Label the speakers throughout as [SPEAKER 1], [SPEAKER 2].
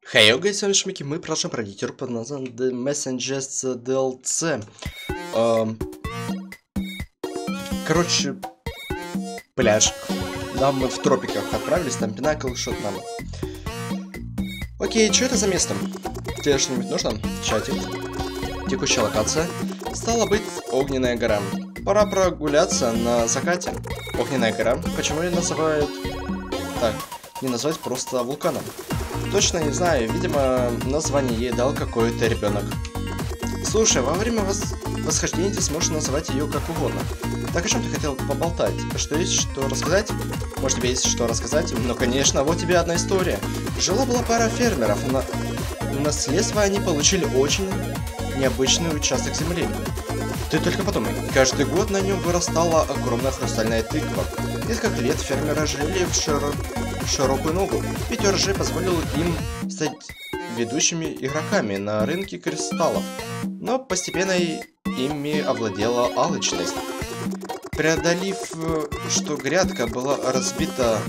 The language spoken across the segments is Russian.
[SPEAKER 1] Хей, гайс, шмики, мы продолжаем пройти руб под названием The Messengers DLC. Короче, пляж. Да, мы в тропиках отправились, там пинакл, что-то там. Окей, что это за место? Тебе что-нибудь нужно? Чатик. Текущая локация. Стала быть Огненная гора. Пора прогуляться на закате. Огненная гора. Почему ее называют... Так, не назвать просто вулканом? Точно не знаю, видимо, название ей дал какой-то ребенок. Слушай, во время восхождения ты сможешь называть ее как угодно. Так о чем ты хотел поболтать? Что есть что рассказать? Может, тебе есть что рассказать? Ну, конечно, вот тебе одна история. Жила-была пара фермеров. В наследство они получили очень необычный участок земли. Ты только подумай, каждый год на нем вырастала огромная хрустальная тыква. Несколько лет фермеры жили в широкую ногу, ведь урожай позволил им стать ведущими игроками на рынке кристаллов. Но постепенно ими овладела алчность. Преодолев, что грядка была разбита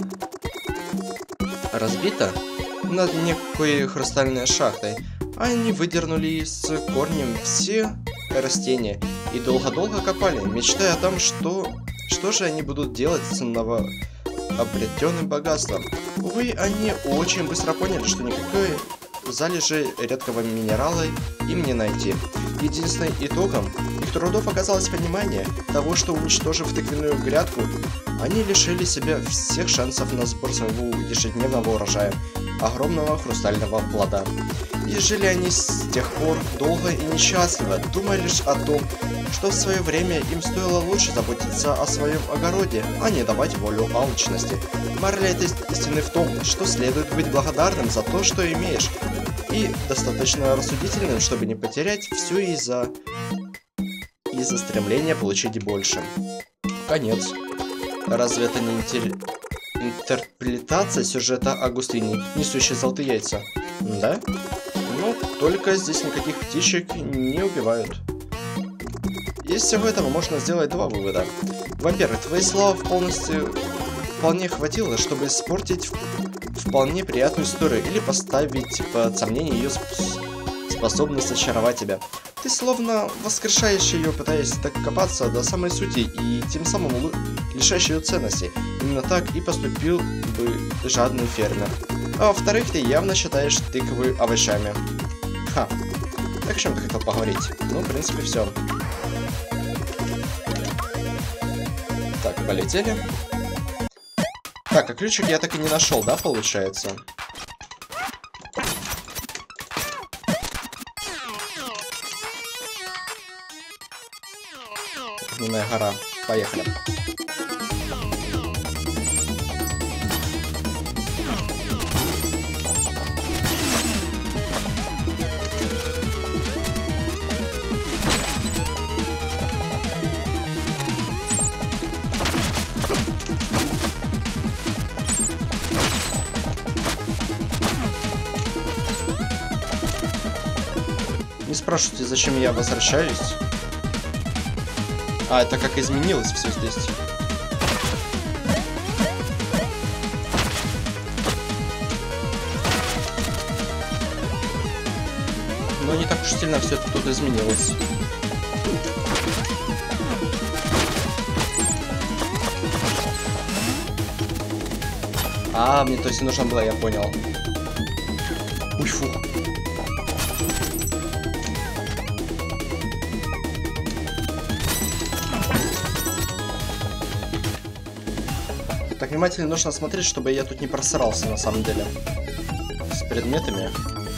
[SPEAKER 1] над некой хрустальной шахтой, они выдернули с корнем все растения и долго-долго копали, мечтая о том, что же они будут делать с новообретенным богатством. Увы, они очень быстро поняли, что никакой залежи редкого минерала им не найти. Единственным итогом их трудов оказалось понимание того, что, уничтожив тыквенную грядку, они лишили себя всех шансов на сбор своего ежедневного урожая, огромного хрустального плода. И жили они с тех пор долго и несчастливо, думая лишь о том, что в свое время им стоило лучше заботиться о своем огороде, а не давать волю алчности. Мораль этой истины в том, что следует быть благодарным за то, что имеешь, и достаточно рассудительным, чтобы не потерять все из-за стремления получить больше. Конец. Разве это не интерпретация сюжета Агустини, несущей золотые яйца? Да? Ну, только здесь никаких птичек не убивают. Из всего этого можно сделать два вывода. Во-первых, твоей славы вполне хватило, чтобы испортить вполне приятную историю или поставить под сомнение ее способность очаровать тебя. Ты словно воскрешаешь ее, пытаясь докопаться до самой сути и тем самым лишаешь ее ценности. Именно так и поступил бы жадный фермер. А во-вторых, ты явно считаешь тыквы овощами. Ха. Так о чем ты хотел поговорить? Ну, в принципе, все. Так, полетели. Так, а ключик я так и не нашел, да, получается? Огненная гора. Поехали. Не спрашивайте, зачем я возвращаюсь. А, это как изменилось все здесь. Но не так уж сильно все тут изменилось. А, мне то есть нужно было, я понял. Ой, фу. Так, внимательно нужно смотреть, чтобы я тут не просрался, на самом деле. С предметами.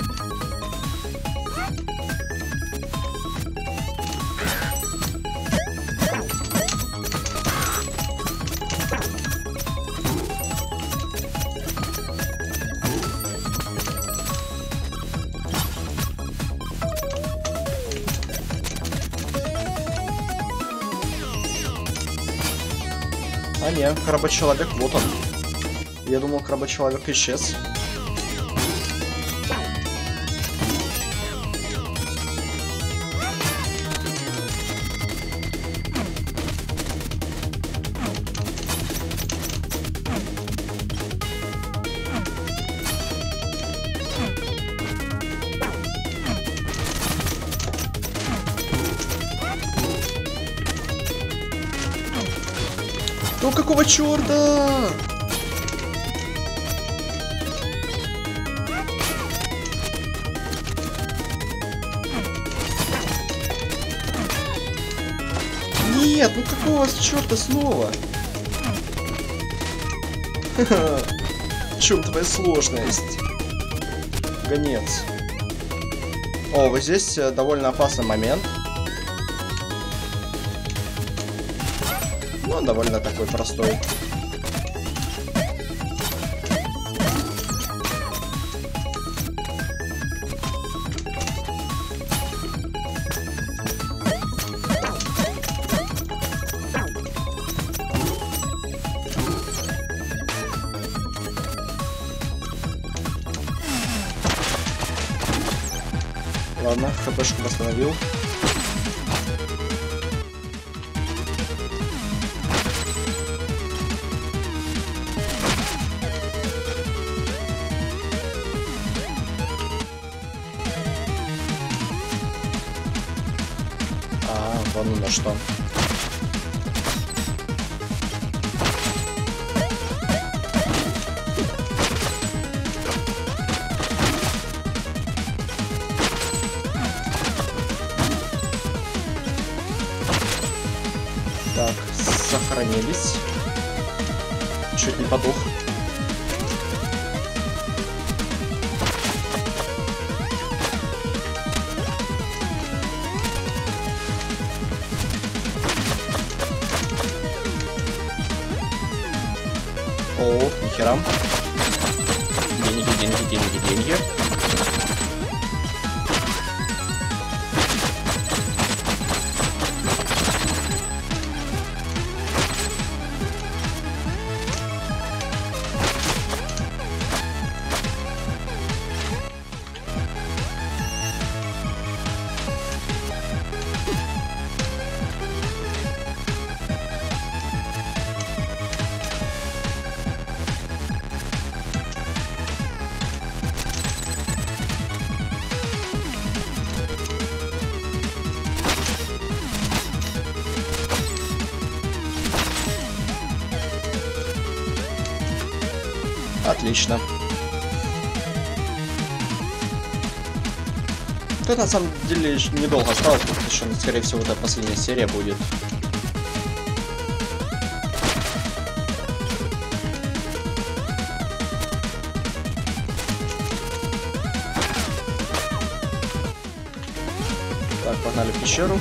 [SPEAKER 1] А не, крабочеловек, вот он. Я думал, крабочеловек исчез. Ну какого черта? Нет, ну какого черта снова? В чем твоя сложность? Гонец. О, вот здесь довольно опасный момент. Ну, он довольно такой простой. Ладно, хпшку восстановил. Вон на что. Так, сохранились. Чуть не подох. О, нихера. Деньги, деньги, деньги, деньги. Отлично. Тут на самом деле недолго осталось, тут еще, скорее всего, это последняя серия будет. Так, погнали в пещеру.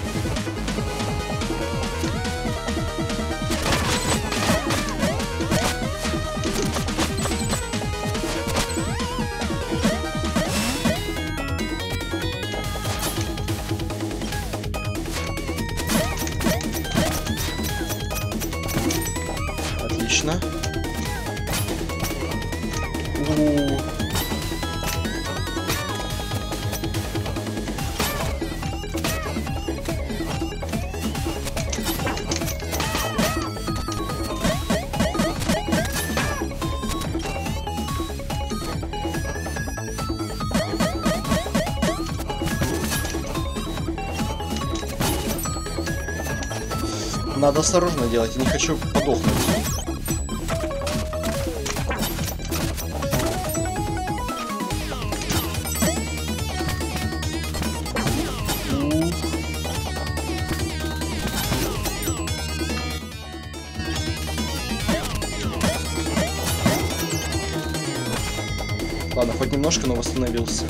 [SPEAKER 1] Отлично. Надо осторожно делать, я не хочу подохнуть. Ладно, хоть немножко, но восстановился.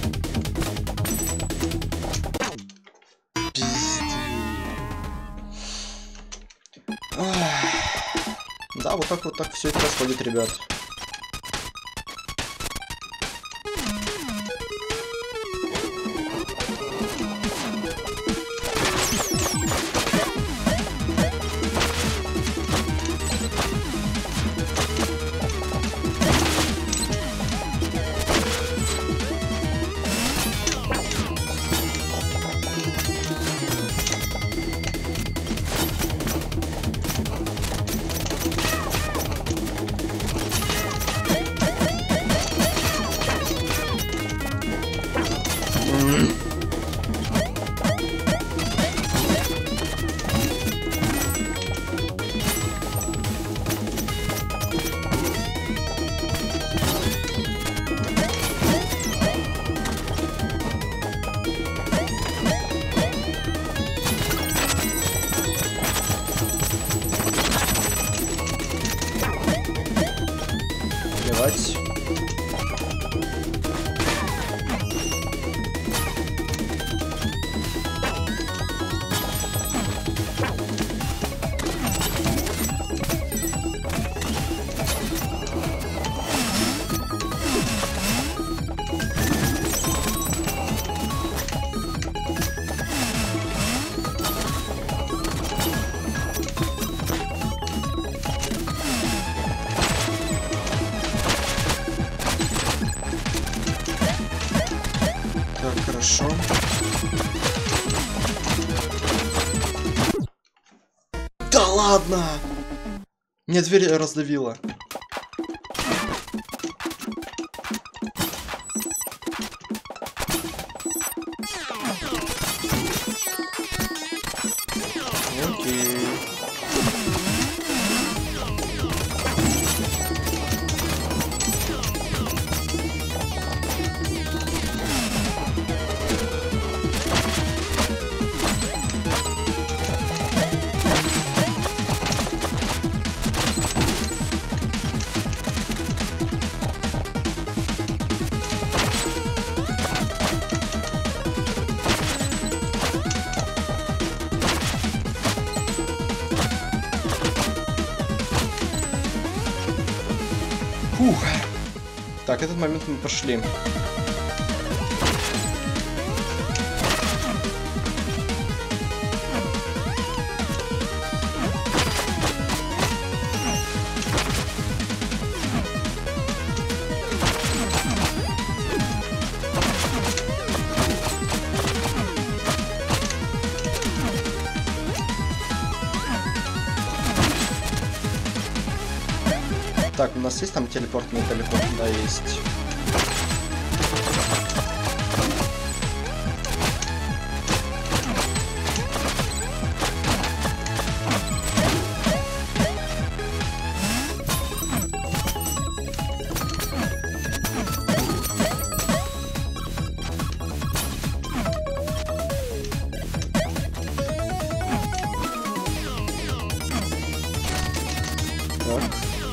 [SPEAKER 1] Да, вот так все это происходит, ребят. атаковать. Хорошо. Да ладно! Мне дверь раздавила. Окей. Фух. Так, этот момент мы прошли. Так, у нас есть там телепорт недалеко? Да, есть. Так.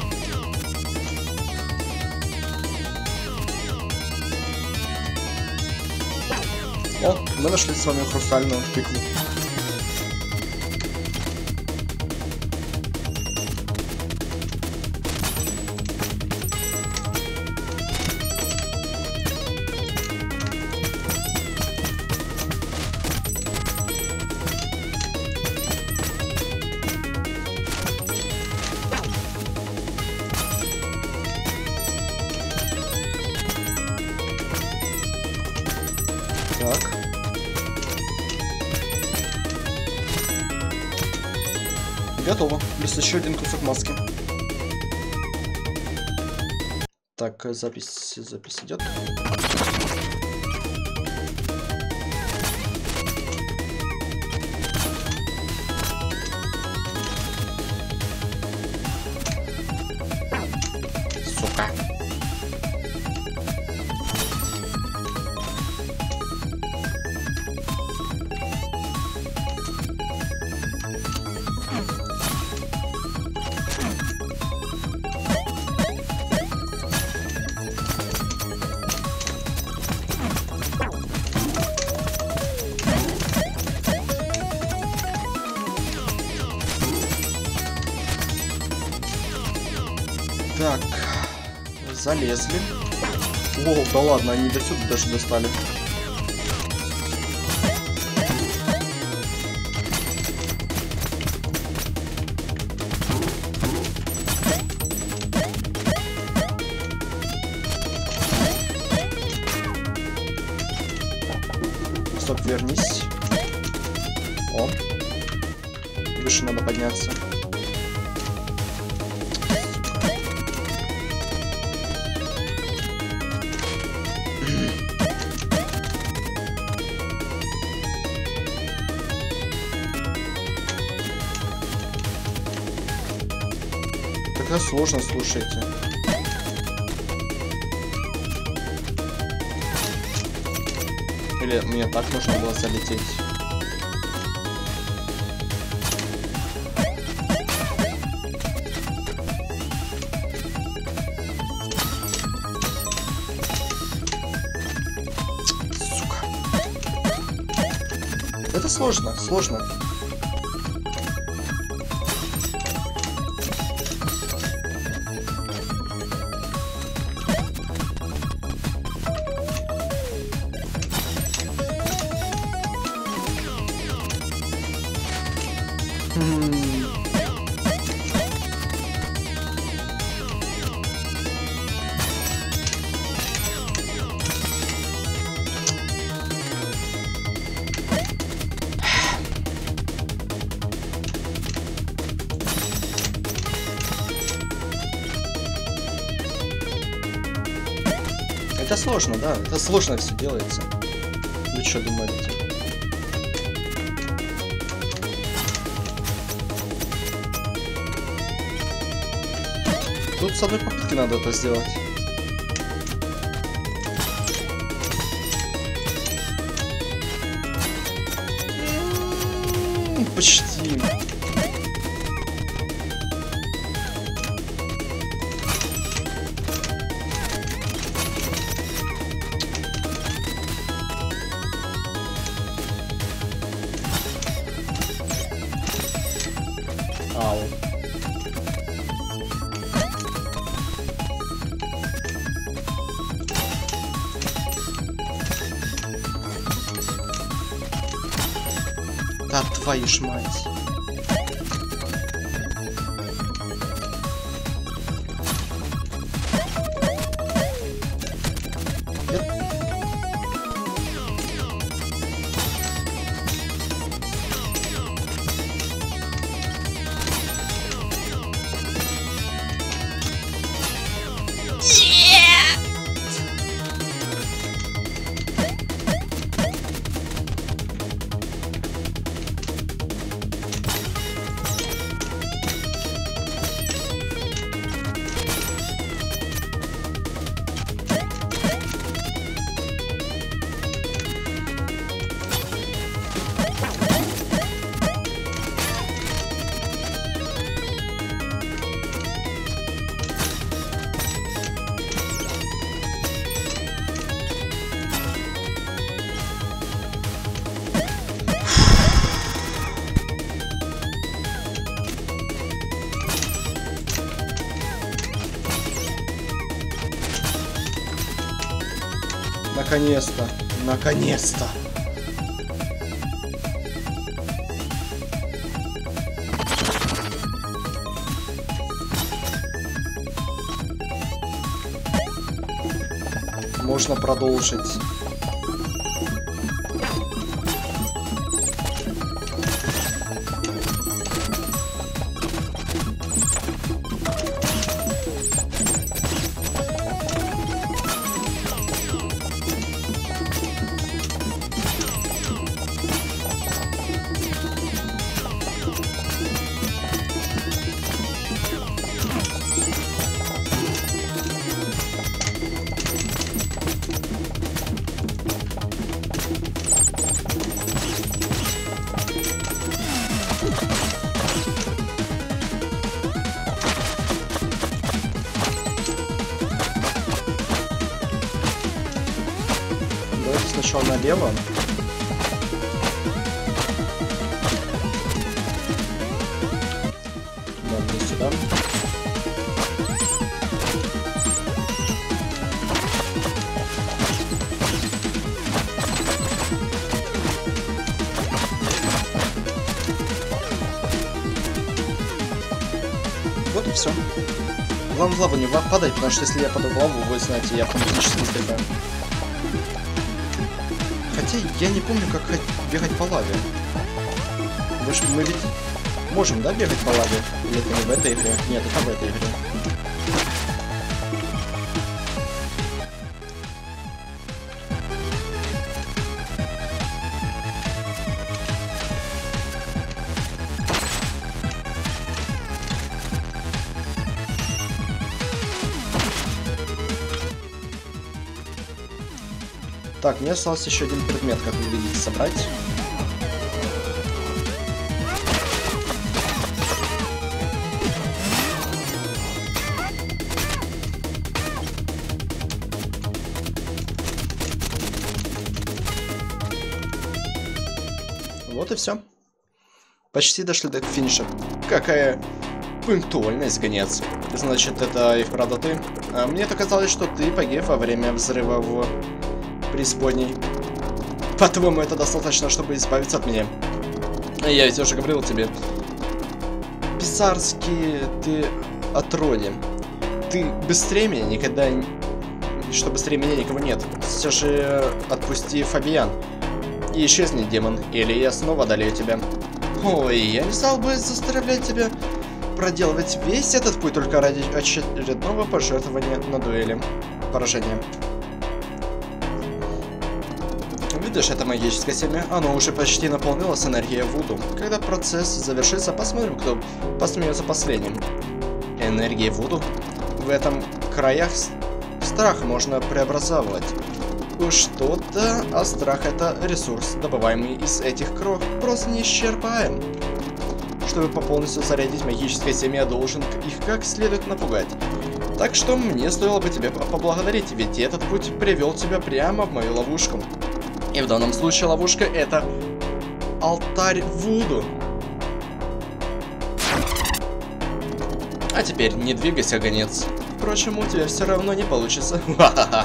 [SPEAKER 1] О, мы нашли с вами хрустальную тыкву. Так. Готово. Плюс еще один кусок маски. Так, запись идет. Сука. Так, залезли. О, да ладно, они до сюда даже достали. Стоп, вернись. О, выше надо подняться. Такая сложно, слушайте. Или мне так нужно было залететь? сложно, сложно. Это сложно, да, это сложно все делается. Вы что думаете? Тут с одной попытки надо это сделать. Почти. Ау. Да твою ж мать. Наконец-то, наконец-то. Можно продолжить. Сначала налево. Да, вниз сюда. Вот и все. Главное, в лаву не падать, потому что если я падаю в лаву, вы знаете, я автоматически сдыхаю. Хотя я не помню, как бегать по лаве. Мы ведь можем, да, бегать по лаве? Или это не в этой игре? Нет, это в этой игре. Так, мне остался еще один предмет, как вы видите, собрать. Вот Вот и все. Почти дошли до финиша. Какая пунктуальность, гонец. Значит, это и вправду ты? А мне-то казалось, что ты погиб во время взрыва в преисподней. По-твоему, это достаточно, чтобы избавиться от меня? Я ведь уже говорил тебе. Писарский ты отродье. Ты быстрее меня никогда... Что быстрее меня никого нет. Все же отпусти Фабиан. И исчезни, демон, или я снова одолею тебя. Ой, я не стал бы заставлять тебя проделывать весь этот путь только ради очередного пожертвования на дуэли. Поражение. Видишь, это магическое семя, оно уже почти наполнилось энергией Вуду. Когда процесс завершится, посмотрим, кто посмеется последним. Энергия Вуду? В этом краях страх можно преобразовывать. Уж что-то, а страх это ресурс, добываемый из этих крох, просто не исчерпаем. Чтобы полностью зарядить магическое семя, я должен их как следует напугать. Так что мне стоило бы тебя поблагодарить, ведь этот путь привел тебя прямо в мою ловушку. И в данном случае ловушка это алтарь Вуду. А теперь не двигайся, гонец. Впрочем, у тебя все равно не получится. Ха-ха-ха.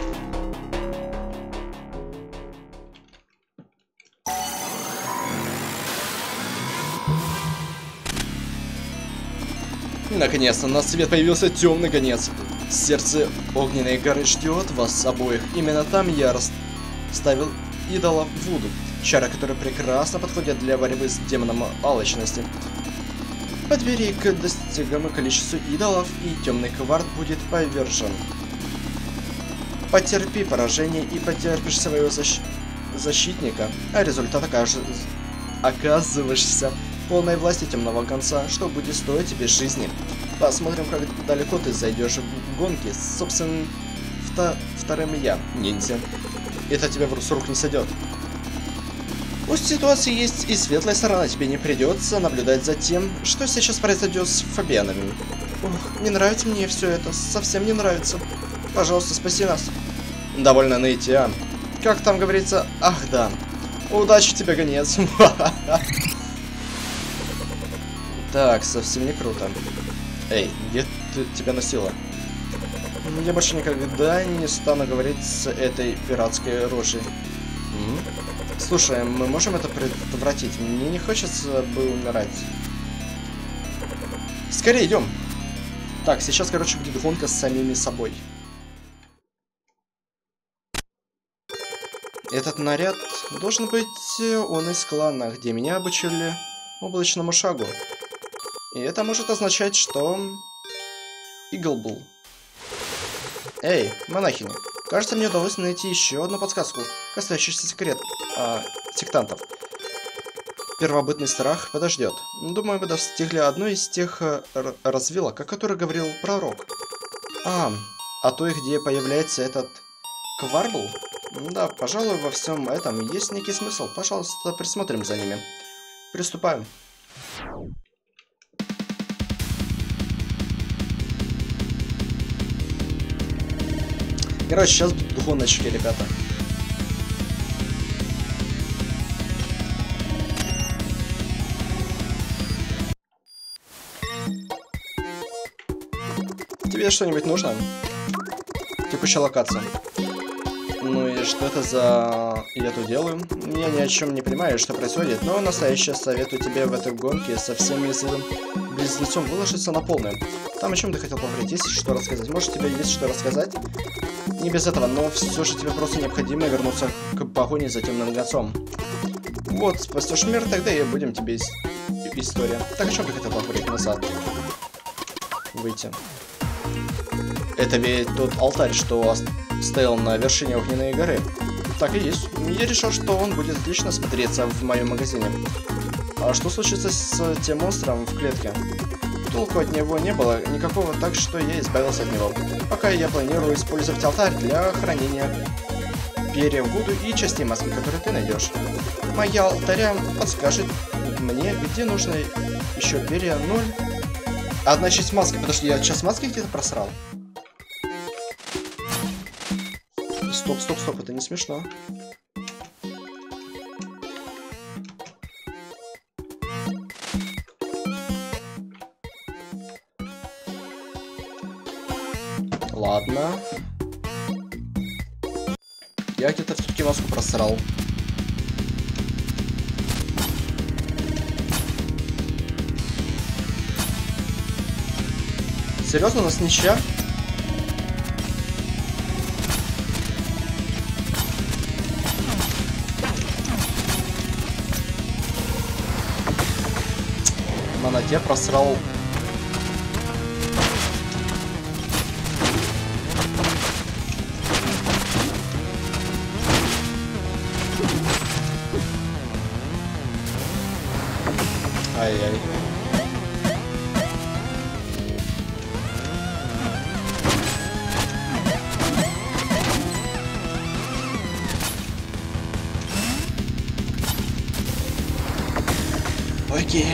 [SPEAKER 1] Наконец-то на свет появился темный гонец. Сердце огненной горы ждет вас обоих. Именно там я ставил идола Вуду. Чары, которые прекрасно подходят для борьбы с демоном алчности. Подбери к достигаемому количеству идолов, и темный кварт будет повержен. Потерпи поражение и потерпишь своего защитника, а результат оказываешься в полной власти темного конца, что будет стоить тебе жизни. Посмотрим, как далеко ты зайдешь в гонке с собственным вторым я, ниндзя. Это тебе с рук не сойдет. У ситуации есть и светлая сторона, тебе не придется наблюдать за тем, что сейчас произойдет с Фабианами. Ох, не нравится мне все это, совсем не нравится. Пожалуйста, спаси нас. Довольно ныть, а? Как там говорится, ах да. Удачи тебе, гонец. Так, совсем не круто. Эй, где ты тебя носила? Я больше никогда не стану говорить с этой пиратской рожей. Слушай, мы можем это предотвратить? Мне не хочется бы умирать. Скорее идем. Так, сейчас, короче, будет гонка с самими собой. Этот наряд должен быть он из клана, где меня обучили облачному шагу. И это может означать, что... Иглбул. Эй, монахиня. Кажется, мне удалось найти еще одну подсказку, касающуюся сектантов. Первобытный страх подождет. Думаю, вы достигли одной из тех развилок, о которых говорил пророк. А той, где появляется этот Кварбл? Да, пожалуй, во всем этом есть некий смысл. Пожалуйста, присмотрим за ними. Приступаем. Короче, сейчас будут гоночки, ребята. Тебе что-нибудь нужно? Текущая локация. Ну и что это за... я тут делаю? Я ни о чем не понимаю, что происходит, но настоящее советую тебе в этой гонке со всеми своим близнецом выложиться на полную. Там о чем ты хотел поговорить? Есть что рассказать? Может, тебе есть что рассказать? Не без этого, но все же тебе просто необходимо вернуться к погоне за темным гонцом. Вот, спасешь мир, тогда и будем тебе история. Так, о чем ты хотел поговорить назад? Выйти. Это ведь тот алтарь, что стоял на вершине огненной горы. Так и есть. Я решил, что он будет отлично смотреться в моем магазине. А что случится с тем монстром в клетке? Толку от него не было никакого, так что я избавился от него. Пока я планирую использовать алтарь для хранения перьев Вуду и частей маски, которые ты найдешь. Моя алтаря подскажет мне, где нужно еще перья 0. Одна часть маски, подожди, я сейчас маски где-то просрал. Стоп, это не смешно. Ладно. Я где-то все-таки маску просрал. Серьезно, у нас ничья? Монате просрал. Ай-яй. Окей.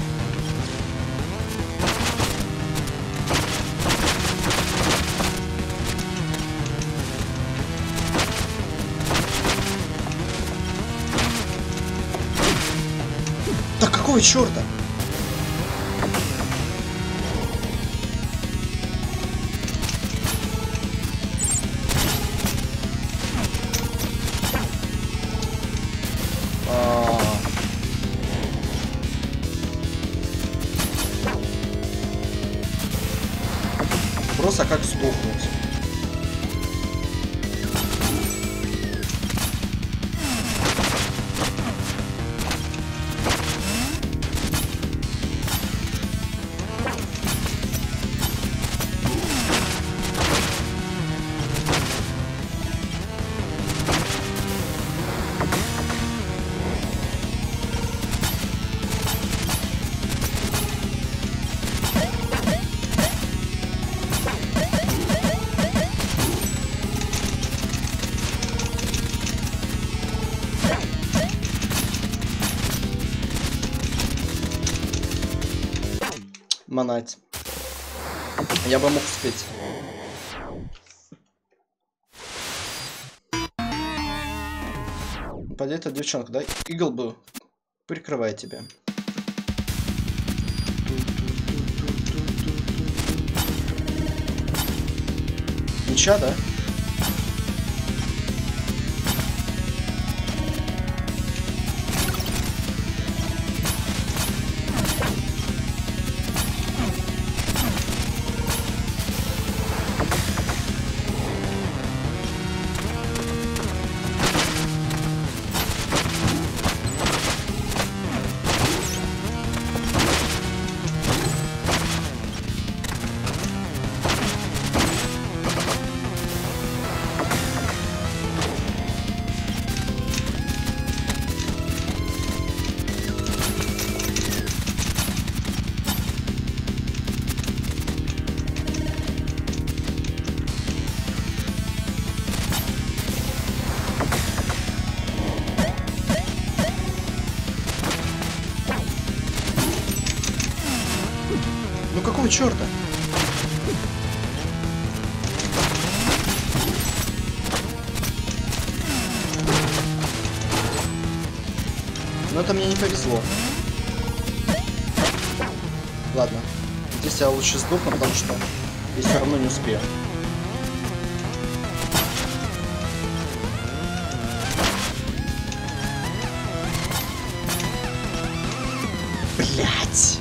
[SPEAKER 1] Да какого черта? Просто как сдохнуть. Манать. Я бы мог успеть. Пойди, это девчонка, да? Игл был. Прикрывай тебя. Ничья, да? Ну какого черта? Но это мне не повезло. Ладно. Здесь я лучше сдохну, потому что я все равно не успею. Блять!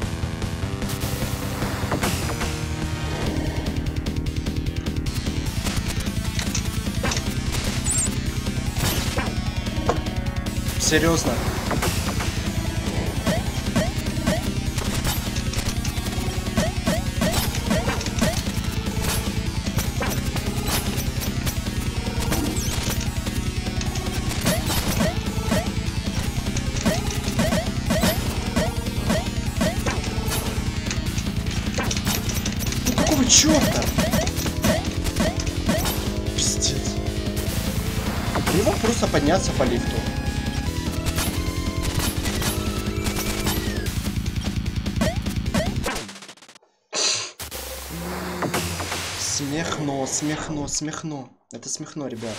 [SPEAKER 1] Серьезно? Ну какого черта? Пиздец. Не мог просто подняться по лифту. Смехно, смехно, смехно. Это смехно, ребят.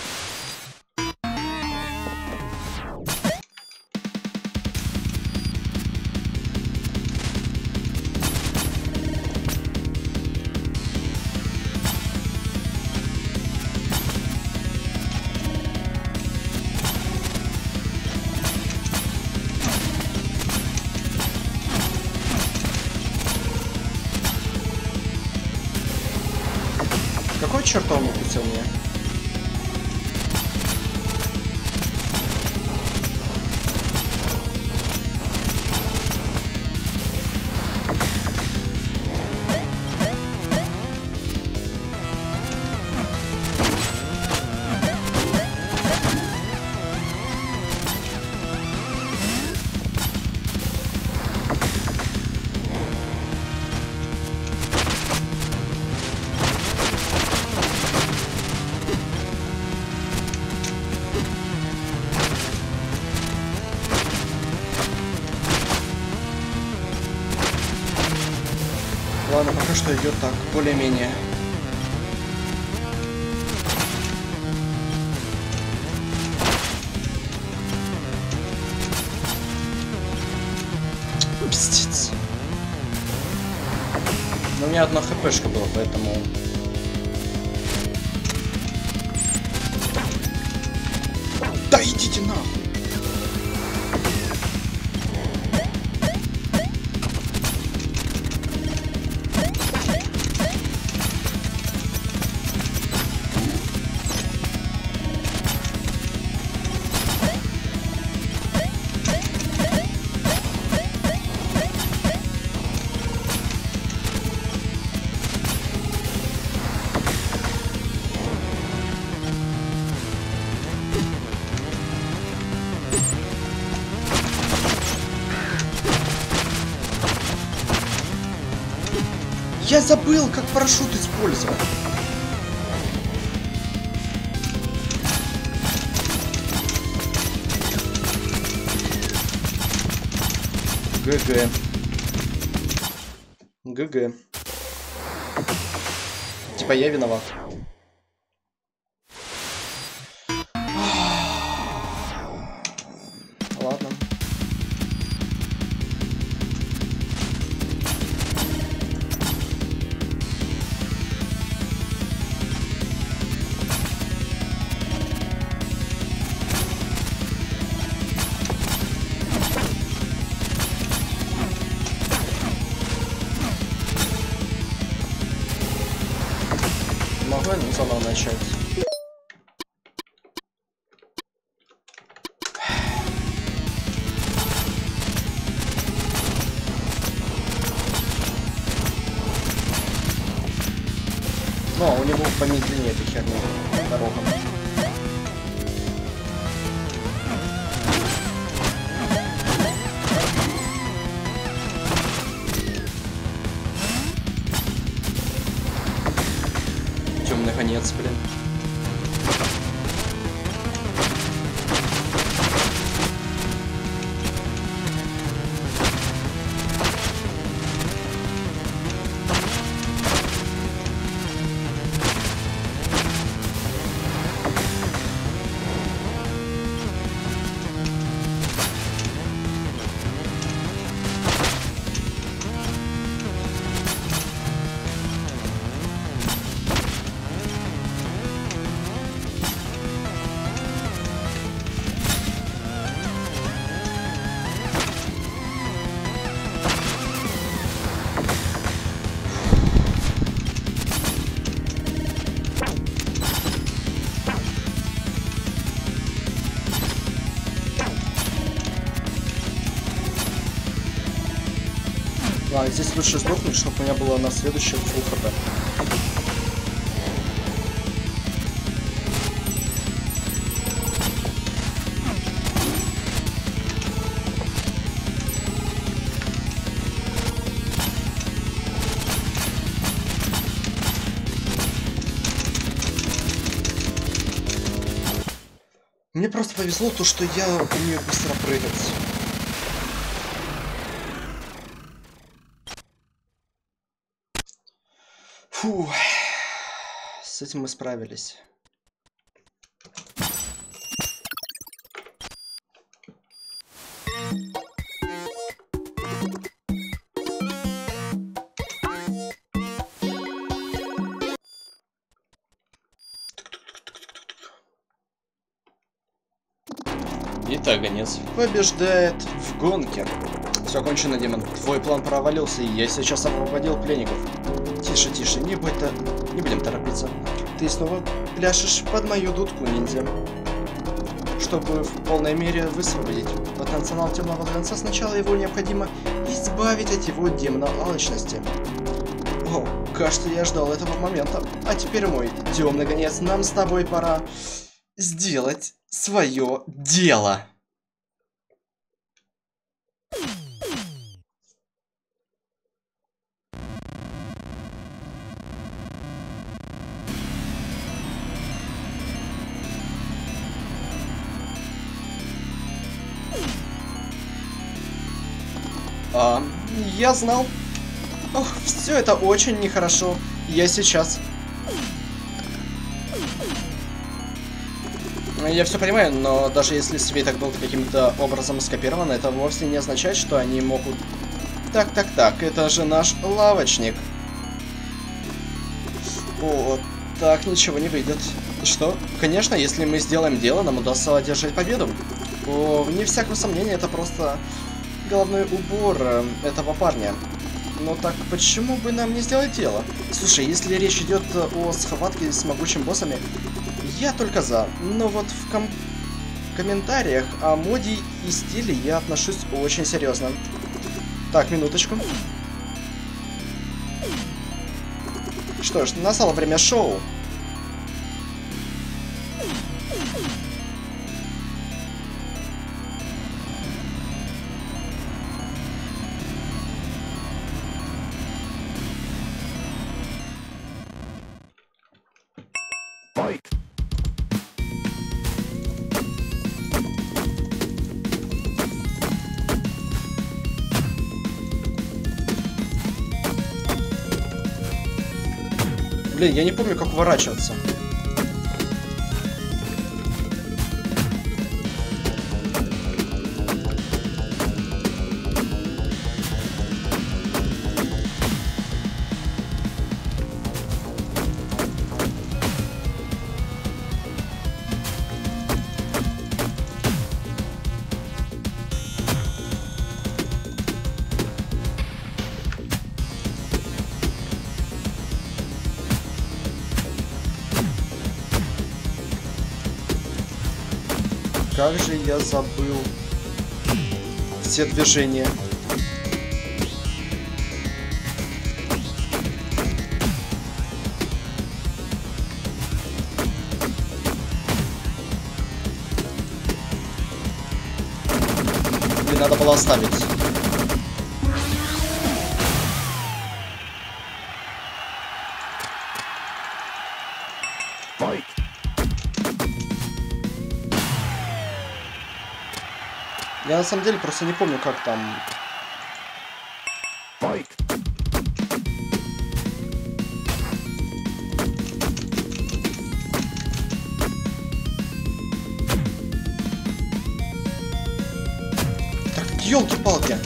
[SPEAKER 1] чертом укусил меня? Ладно, пока что идет так, более-менее. Пиздец. Но у меня одна хпшка была, поэтому... Да идите нахуй! Я забыл, как парашют использовать. ГГ. ГГ. Типа я виноват. Ладно. Могу я заново начать? Но у него помедленнее этой херни дорога. Темный конец, блин. А, здесь лучше сдохнуть, чтобы у меня было на следующем фулл хп. Мне просто повезло то, что я умею быстро прыгать. Фу, с этим мы справились. Итак, гонец побеждает в гонке. Все кончено, демон. Твой план провалился, и я сейчас освободил пленников. Тише, тише, не будем торопиться. Ты снова пляшешь под мою дудку, ниндзя. Чтобы в полной мере высвободить потенциал темного гонца, сначала его необходимо избавить от его демона алчности. О, кажется, я ждал этого момента. А теперь, мой темный гонец, нам с тобой пора сделать свое дело. Я знал. Ох, все это очень нехорошо. Я сейчас... Я все понимаю, но даже если свиток был каким-то образом скопирован, это вовсе не означает, что они могут... Так, это же наш лавочник. О, так ничего не выйдет. Что? Конечно, если мы сделаем дело, нам удастся одержать победу. О, вне всякого сомнения, это просто головной убор этого парня. Но так почему бы нам не сделать дело? Слушай, если речь идет о схватке с могучими боссами, я только за. Но вот в комментариях о моде и стиле я отношусь очень серьезно. Так, минуточку. Что ж, настало время шоу. Блин, я не помню, как уворачиваться. Как же я забыл все движения. Или надо было оставить. Я на самом деле просто не помню, как там... Так, ёлки-палки.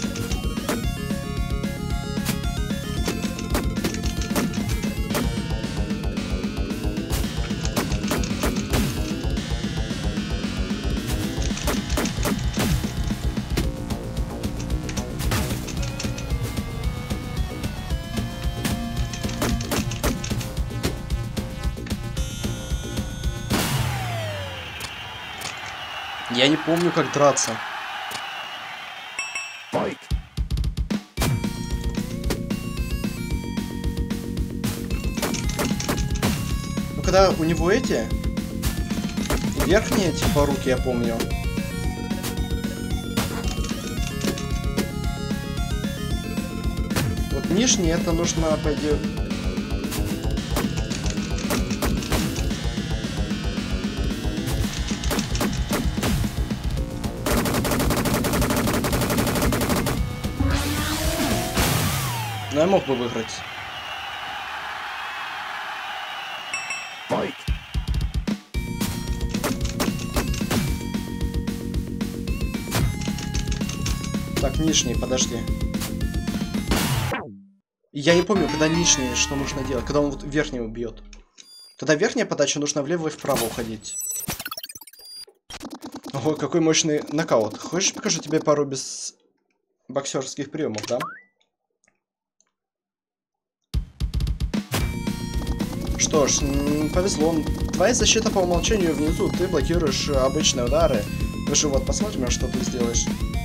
[SPEAKER 1] Я не помню, как драться. Ну, когда у него эти... верхние, типа, руки, я помню. Вот нижние, это нужно, пойдет... Но я мог бы выиграть. Так, нижний, подожди. Я не помню, когда нижний, что нужно делать, когда он вот верхнего бьет. Тогда верхняя подача, нужно влево и вправо уходить. Ого, какой мощный нокаут. Хочешь, покажу тебе пару без боксерских приемов, да? Что ж, повезло. Твоя защита по умолчанию внизу, ты блокируешь обычные удары. Ну же, вот посмотрим, что ты сделаешь.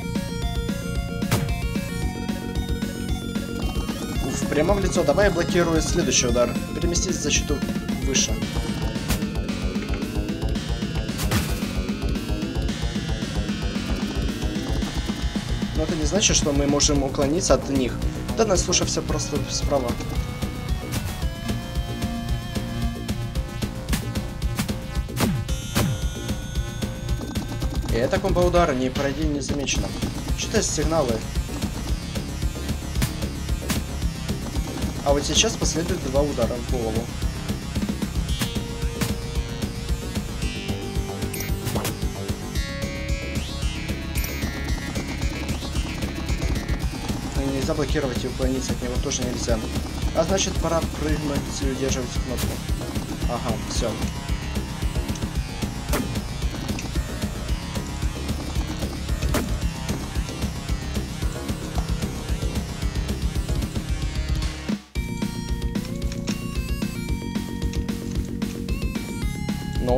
[SPEAKER 1] Уф, прямо в лицо. Давай я блокирую следующий удар. Переместить защиту выше. Но это не значит, что мы можем уклониться от них. Да, нас слушай, все просто справа. И эта комбо удара не пройди незамеченно. Читай сигналы. А вот сейчас последует 2 удара в голову. И нельзя блокировать и уклониться от него тоже нельзя. А значит, пора прыгнуть и удерживать кнопку. Ага, все. Ну.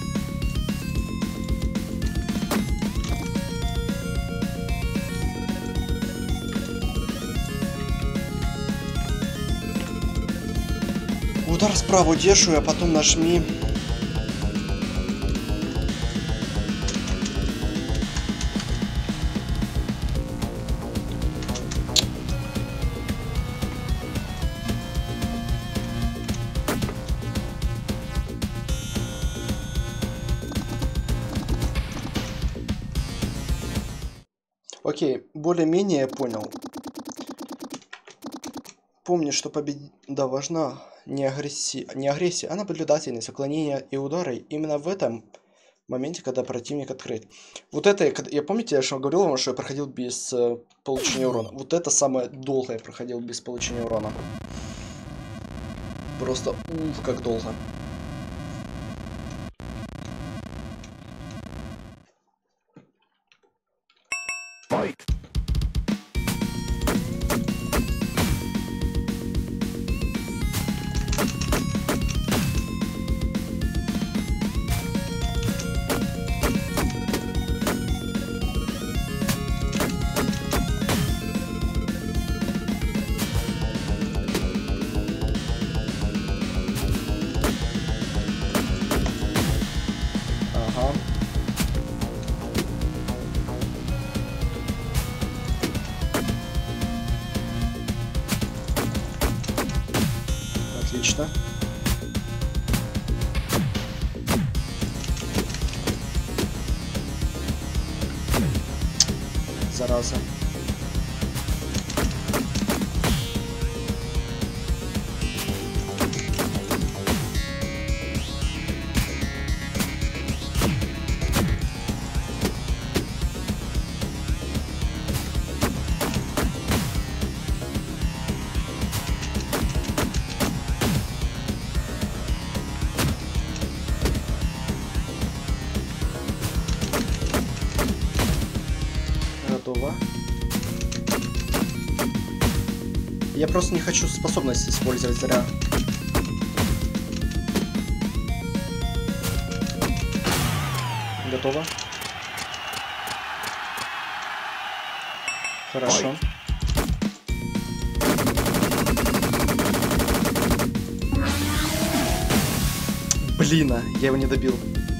[SPEAKER 1] Удар справа удерживай, а потом нажми. Окей, более-менее понял. Помни, что победа важна не агрессия, а наблюдательность, уклонение и удары именно в этом моменте, когда противник открыт. Вот это, я помните, я говорил вам, что я проходил без получения урона. Вот это самое долгое я проходил без получения урона. Просто уф, как долго. Отлично. Зараза. Готово. Я просто не хочу способность использовать зря. Готово. Хорошо. Блин, я его не добил.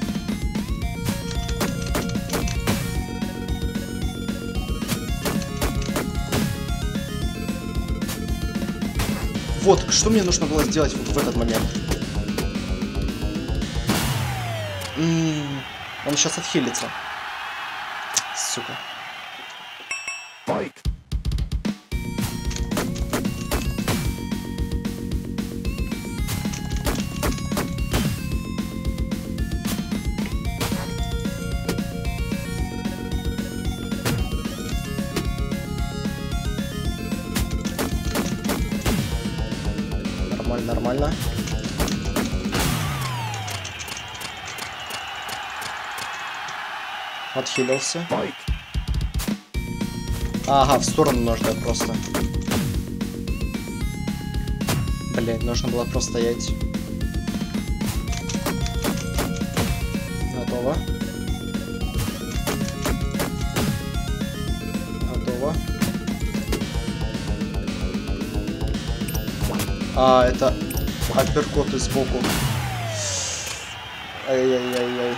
[SPEAKER 1] Вот, что мне нужно было сделать вот в этот момент? Он сейчас отхилится. Сука. Нормально. Отхилился. Ага, в сторону нужно просто. Блять, нужно было просто стоять. Готово. Готово. А, это апперкоты сбоку. Ай-яй-яй-яй.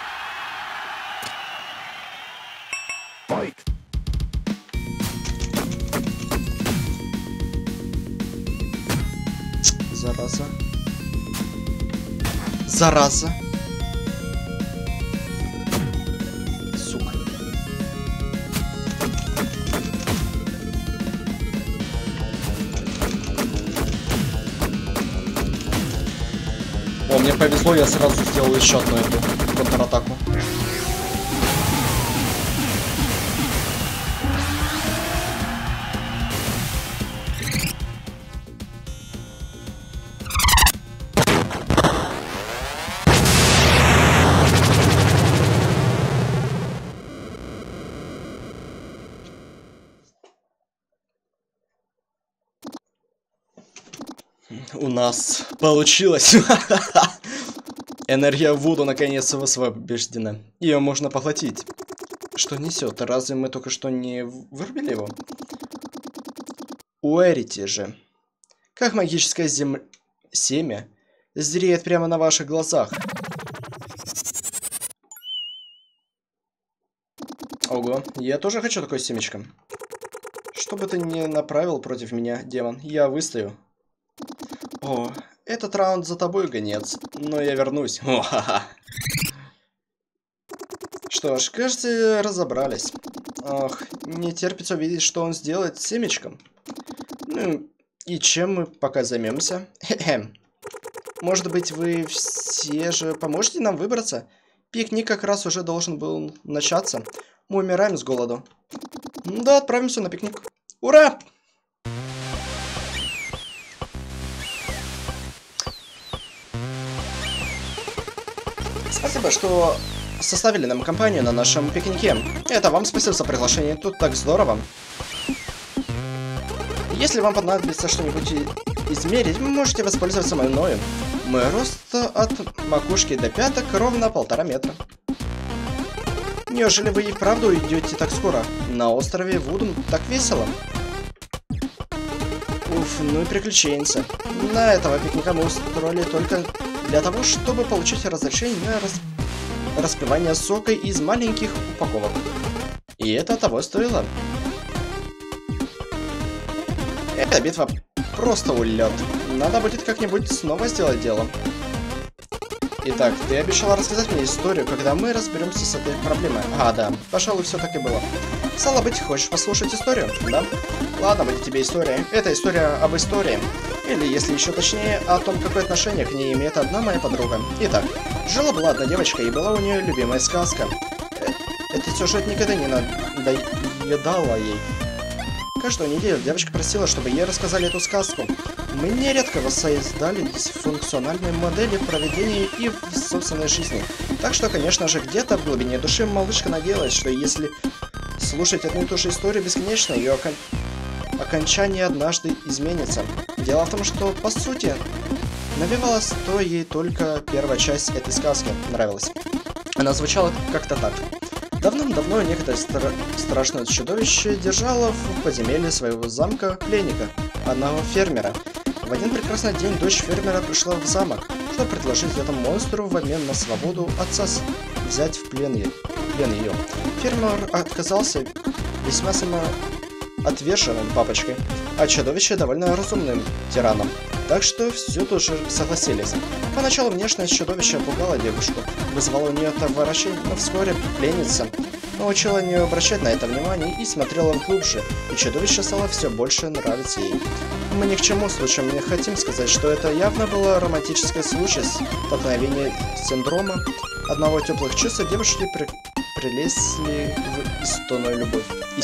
[SPEAKER 1] Зараза. Зараза. Сука. О, мне повезло, я сразу сделал еще одну эту контратаку. У нас получилось. Энергия Вуду наконец высвобождена. Ее можно поглотить. Что несет? Разве мы только что не вырубили его? Уэрити же. Как магическое семя зреет прямо на ваших глазах. Ого, я тоже хочу такое семечко. Что бы ты ни направил против меня, демон, я выстою. О, этот раунд за тобой, гонец, но я вернусь. О-ха-ха. Что ж, кажется, разобрались. Ох, не терпится увидеть, что он сделает с семечком. Ну, и чем мы пока займемся? Хе-хе. Может быть, вы все же поможете нам выбраться? Пикник как раз уже должен был начаться. Мы умираем с голоду. Да, отправимся на пикник. Ура! Спасибо, что составили нам компанию на нашем пикнике. Это вам спасибо за приглашение, тут так здорово. Если вам понадобится что-нибудь измерить, вы можете воспользоваться мною. Мой рост от макушки до пяток ровно 1,5 метра. Неужели вы и вправду идете так скоро? На острове Вуду так весело. Уф, ну и приключенцы. На этого пикника мы устроили только для того, чтобы получить разрешение на распивание сока из маленьких упаковок. И это того стоило. Эта битва просто улет. Надо будет как-нибудь снова сделать дело. Итак, ты обещала рассказать мне историю, когда мы разберемся с этой проблемой. А, да, пожалуй, все так и было. Стало быть, хочешь послушать историю? Да? Ладно, будет тебе история. Это история об истории. Или, если еще точнее, о том, какое отношение к ней имеет одна моя подруга. Итак, жила-была одна девочка, и была у нее любимая сказка. Этот сюжет никогда не надоедала ей. Каждую неделю девочка просила, чтобы ей рассказали эту сказку. Мы нередко воссоздали дисфункциональные модели проведения и в собственной жизни. Так что, конечно же, где-то в глубине души малышка надеялась, что если слушать одну и ту же историю бесконечно, ее окончание однажды изменится. Дело в том, что, по сути, навевалась то ей только первая часть этой сказки нравилась. Она звучала как-то так. Давным-давно некоторое страшное чудовище держало в подземелье своего замка пленника, одного фермера. В один прекрасный день дочь фермера пришла в замок, чтобы предложить этому монстру в обмен на свободу отца взять в плен ее. Фермер отказался весьма самоотверженным папочкой, а чудовище довольно разумным тираном. Так что все тут же согласились. Поначалу внешность чудовища пугала девушку, вызывала у нее отвращение, но вскоре пленница научила не обращать на это внимание и смотрела глубже, и чудовище стало все больше нравиться ей. Мы ни к чему случаю не хотим сказать, что это явно было романтическое случай столкновения синдрома одного теплых чувств, девушки прилезли в истинную любовь.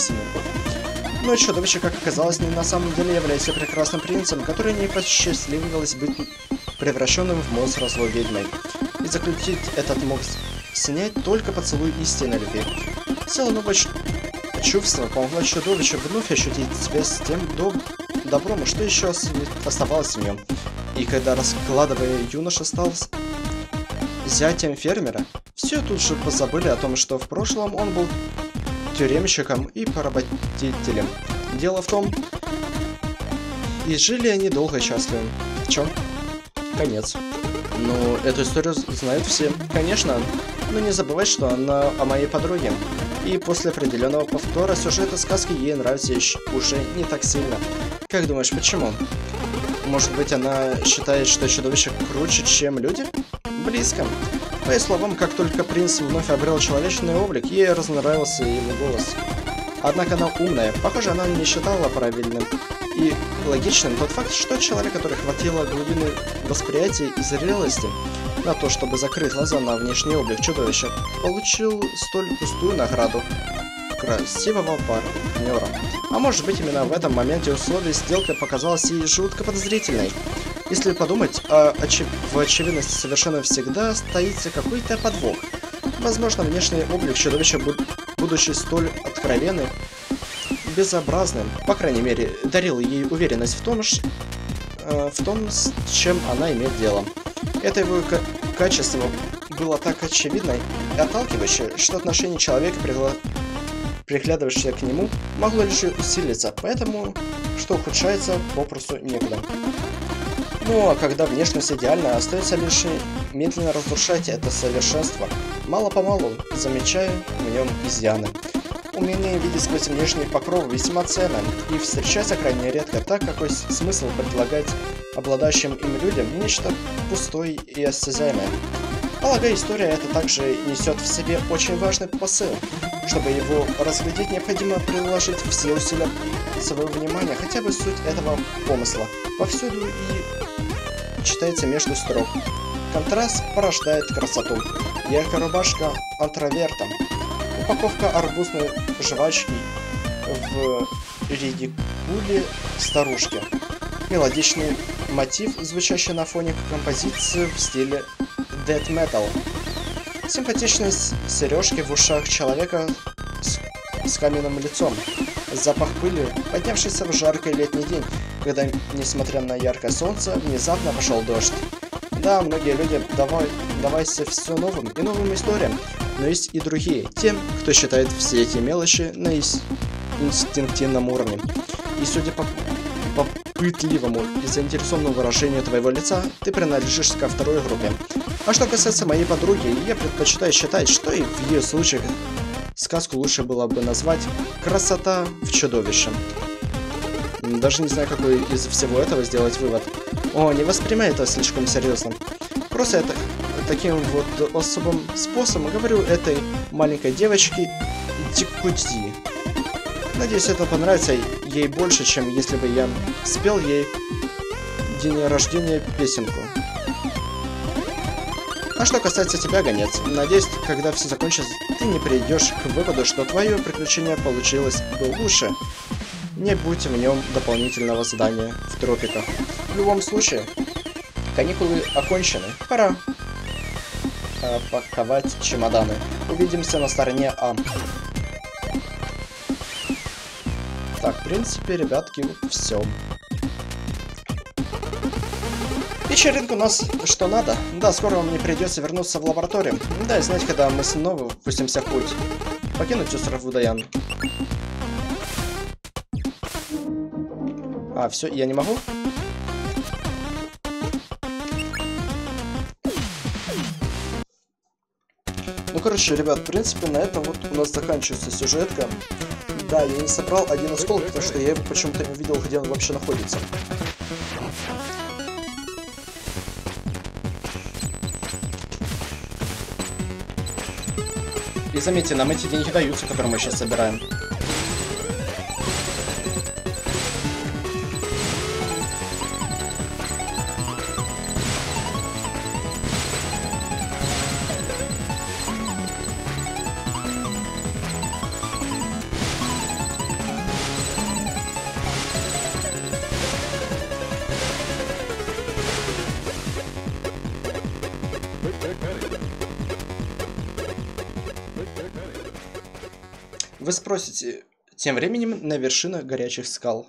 [SPEAKER 1] Но чудовище, как оказалось, не на самом деле является прекрасным принцем, который не посчастливилось быть превращенным в монстра злой ведьмой. И заключить этот мог снять только поцелуй истинной любви. Сила нового чувства помогла чудовищу вновь ощутить себя с тем добром, что еще оставалось в нем. И когда раскладывая юноша стал зятем фермера, Все тут же позабыли о том, что в прошлом он был тюремщиком и поработителем. Дело в том, и жили они долго и счастливо. В чем? Конец. Ну, эту историю знают все. Конечно, но не забывай, что она о моей подруге. И после определенного повтора сюжета сказки ей нравится уже не так сильно. Как думаешь, почему? Может быть, она считает, что чудовище круче, чем люди? Близко. По ее словам, как только принц вновь обрел человечный облик, ей разнравился его голос. Однако она умная. Похоже, она не считала правильным и логичным тот факт, что человек, который хватило глубины восприятия и зрелости на то, чтобы закрыть глаза на внешний облик чудовища, получил столь пустую награду красивого партнера. А может быть, именно в этом моменте условия сделки показалась ей жутко подозрительной. Если подумать, в очевидности совершенно всегда стоится какой-то подвох. Возможно, внешний облик чудовища, будучи столь откровенным, безобразным, по крайней мере, дарил ей уверенность в том, с чем она имеет дело. Это его качество было так очевидно и отталкивающее, что отношение человека, приглядывающего к нему, могло лишь усилиться, поэтому, что ухудшается, попросту некуда. Ну а когда внешность идеальна, остается лишь медленно разрушать это совершенство, мало-помалу замечая в нем изъяны. Умение видеть сквозь внешний покров весьма ценно и встречается крайне редко, так какой смысл предлагать обладающим им людям нечто пустое и осязаемое. Полагаю, история эта также несет в себе очень важный посыл. Чтобы его разглядеть, необходимо приложить все усилия своего внимания, хотя бы суть этого помысла. Повсюду и читается между строк. Контраст порождает красоту. Яркая рубашка интровертом. Упаковка арбузной жвачки в редикуле старушки. Мелодичный мотив, звучащий на фоне композиции в стиле death metal. Симпатичные сережки в ушах человека с каменным лицом. Запах пыли, поднявшийся в жаркий летний день, когда, несмотря на яркое солнце, внезапно пошел дождь. Да, многие люди давайся все новым и новым историям, но есть и другие, тем, кто считает все эти мелочи на инстинктивном уровне. И судя по пытливому и заинтересованному выражению твоего лица, ты принадлежишь ко второй группе. А что касается моей подруги, я предпочитаю считать, что и в ее случае сказку лучше было бы назвать «Красота в чудовище». Даже не знаю, какой из всего этого сделать вывод. О, не воспринимай это слишком серьезно. Просто это таким вот особым способом говорю этой маленькой девочке Дикути. Надеюсь, это понравится ей больше, чем если бы я спел ей день рождения песенку. А что касается тебя, гонец, надеюсь, когда все закончится, ты не придешь к выводу, что твое приключение получилось бы лучше. Не будь в нем дополнительного задания в тропиках. В любом случае, каникулы окончены. Пора паковать чемоданы. Увидимся на стороне А. Так, в принципе, ребятки, все. Вечеринка у нас что надо. Да, скоро мне придется вернуться в лабораторию. Да, и знать, когда мы снова пустимся в путь. Покинуть остров Удаян. А, все, я не могу? Ну, короче, ребят, в принципе, на этом вот у нас заканчивается сюжетка. Да, я не собрал один осколок, потому что я его почему-то не увидел, где он вообще находится. И заметьте, нам эти деньги даются, которые мы сейчас собираем. Вы спросите, тем временем на вершинах горячих скал.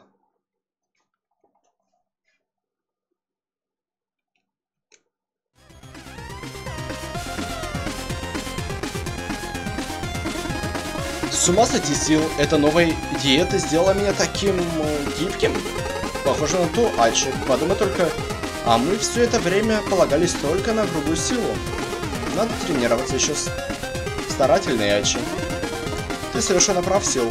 [SPEAKER 1] С ума сойти, Сил. Эта новая диета сделала меня таким гибким. Похоже на ту, Ачи. Подумай только. А мы все это время полагались только на грубую силу. Надо тренироваться еще старательнее, Ачи. Ты совершенно прав, Сил.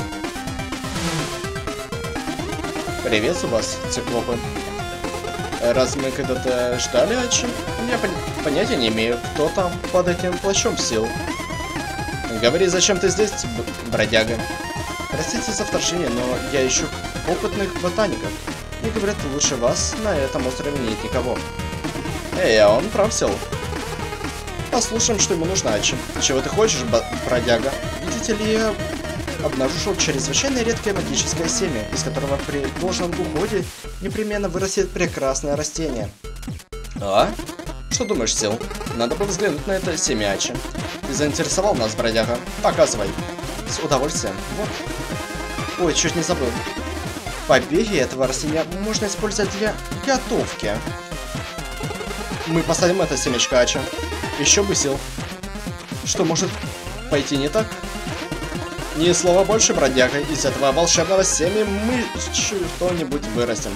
[SPEAKER 1] Привет, Субас, циклопы. Раз мы когда-то ждали, Ачи, я понятия не имею, кто там под этим плащом, Сил. Говори, зачем ты здесь, бродяга? Простите за вторжение, но я ищу опытных ботаников. И говорят, лучше вас на этом острове нет никого. Эй, а он прав, Сил. Послушаем, что ему нужно, Ачи. Чего ты хочешь, бродяга? Видите ли, я обнаружил чрезвычайно редкое магическое семя, из которого при должном уходе непременно вырастет прекрасное растение. А? Что думаешь, Сил? Надо бы взглянуть на это семя, Ачи. Ты заинтересовал нас, бродяга? Показывай. С удовольствием. Вот. Ой, чуть не забыл. Побеги этого растения можно использовать для готовки. Мы посадим это семечко, Ачи. Еще бы, Сил. Что может пойти не так? Ни слова больше, бродяга. Из этого волшебного семени мы что-нибудь вырастим.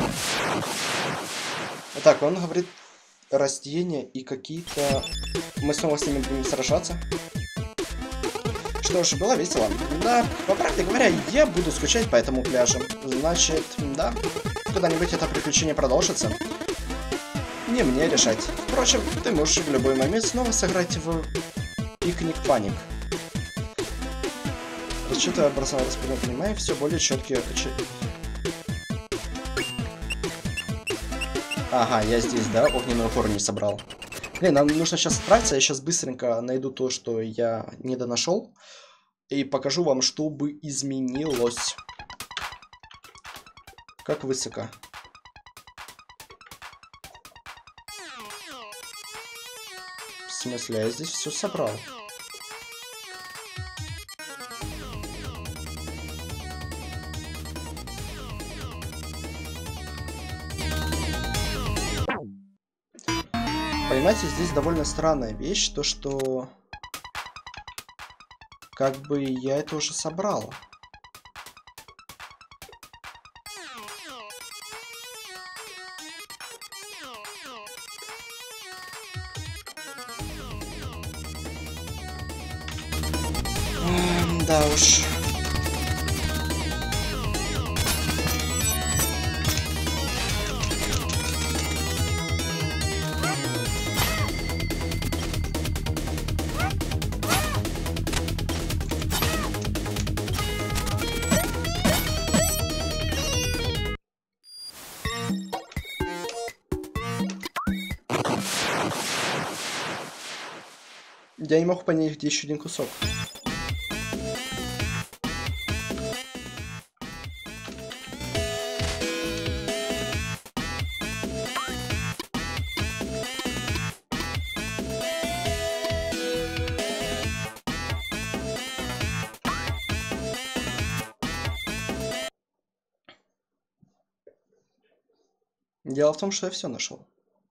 [SPEAKER 1] Так, он говорит растения и какие-то... Мы снова с ними будем сражаться. Что ж, было весело. Да, по правде говоря, я буду скучать по этому пляжу. Значит, да, когда-нибудь это приключение продолжится. Не мне решать. Впрочем, ты можешь в любой момент снова сыграть в пикник-паник. Расчеты образного распределения, понимаю, все более четкие. Ага, я здесь, да, огненную хору не собрал. Блин, нам нужно сейчас отправиться, я сейчас быстренько найду то, что я недонашел. И покажу вам, что бы изменилось. Как высоко. В смысле, я здесь все собрал. Понимаете, здесь довольно странная вещь, то что как бы я это уже собрал. Да уж. Я не могу понять, где еще один кусок. Дело в том, что я все нашел.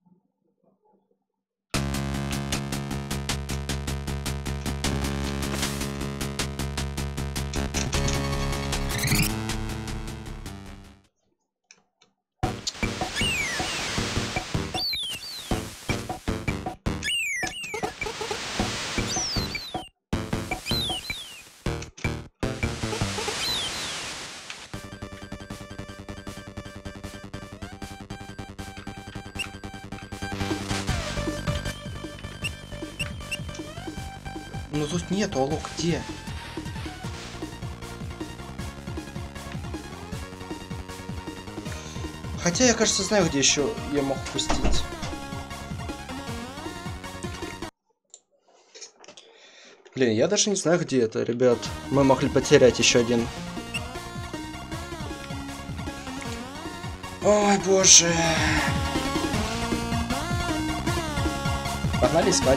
[SPEAKER 1] Ну тут нету, алло, где? Хотя я, кажется, знаю, где еще я мог пустить. Блин, я даже не знаю, где это, ребят. Мы могли потерять еще один. Ой, боже. Погнали искать.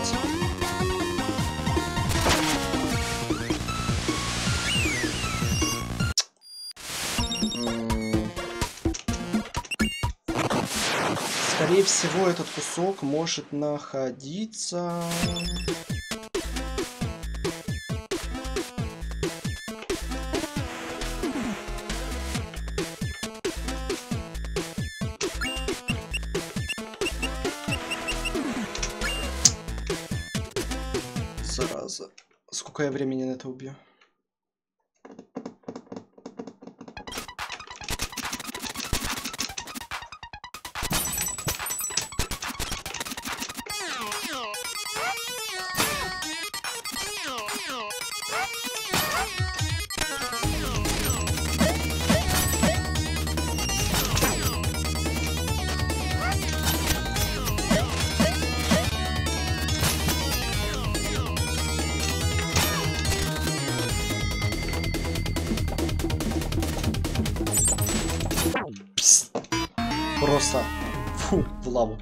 [SPEAKER 1] Скорее всего, этот кусок может находиться... Сколько я времени на это убью? Просто фу, в лаву.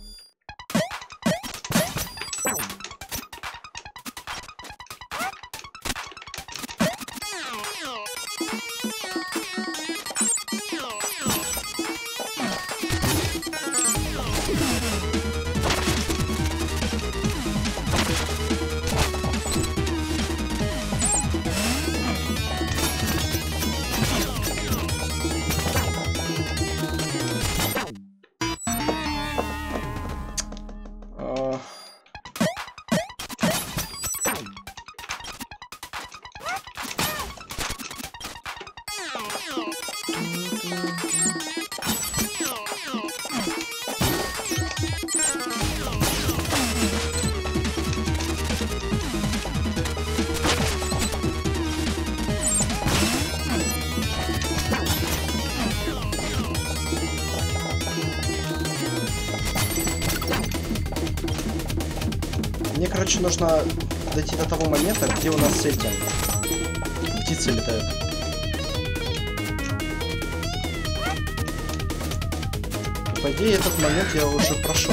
[SPEAKER 1] Мне, короче, нужно дойти до того момента, где у нас эти птицы летают. По идее, этот момент я уже прошел.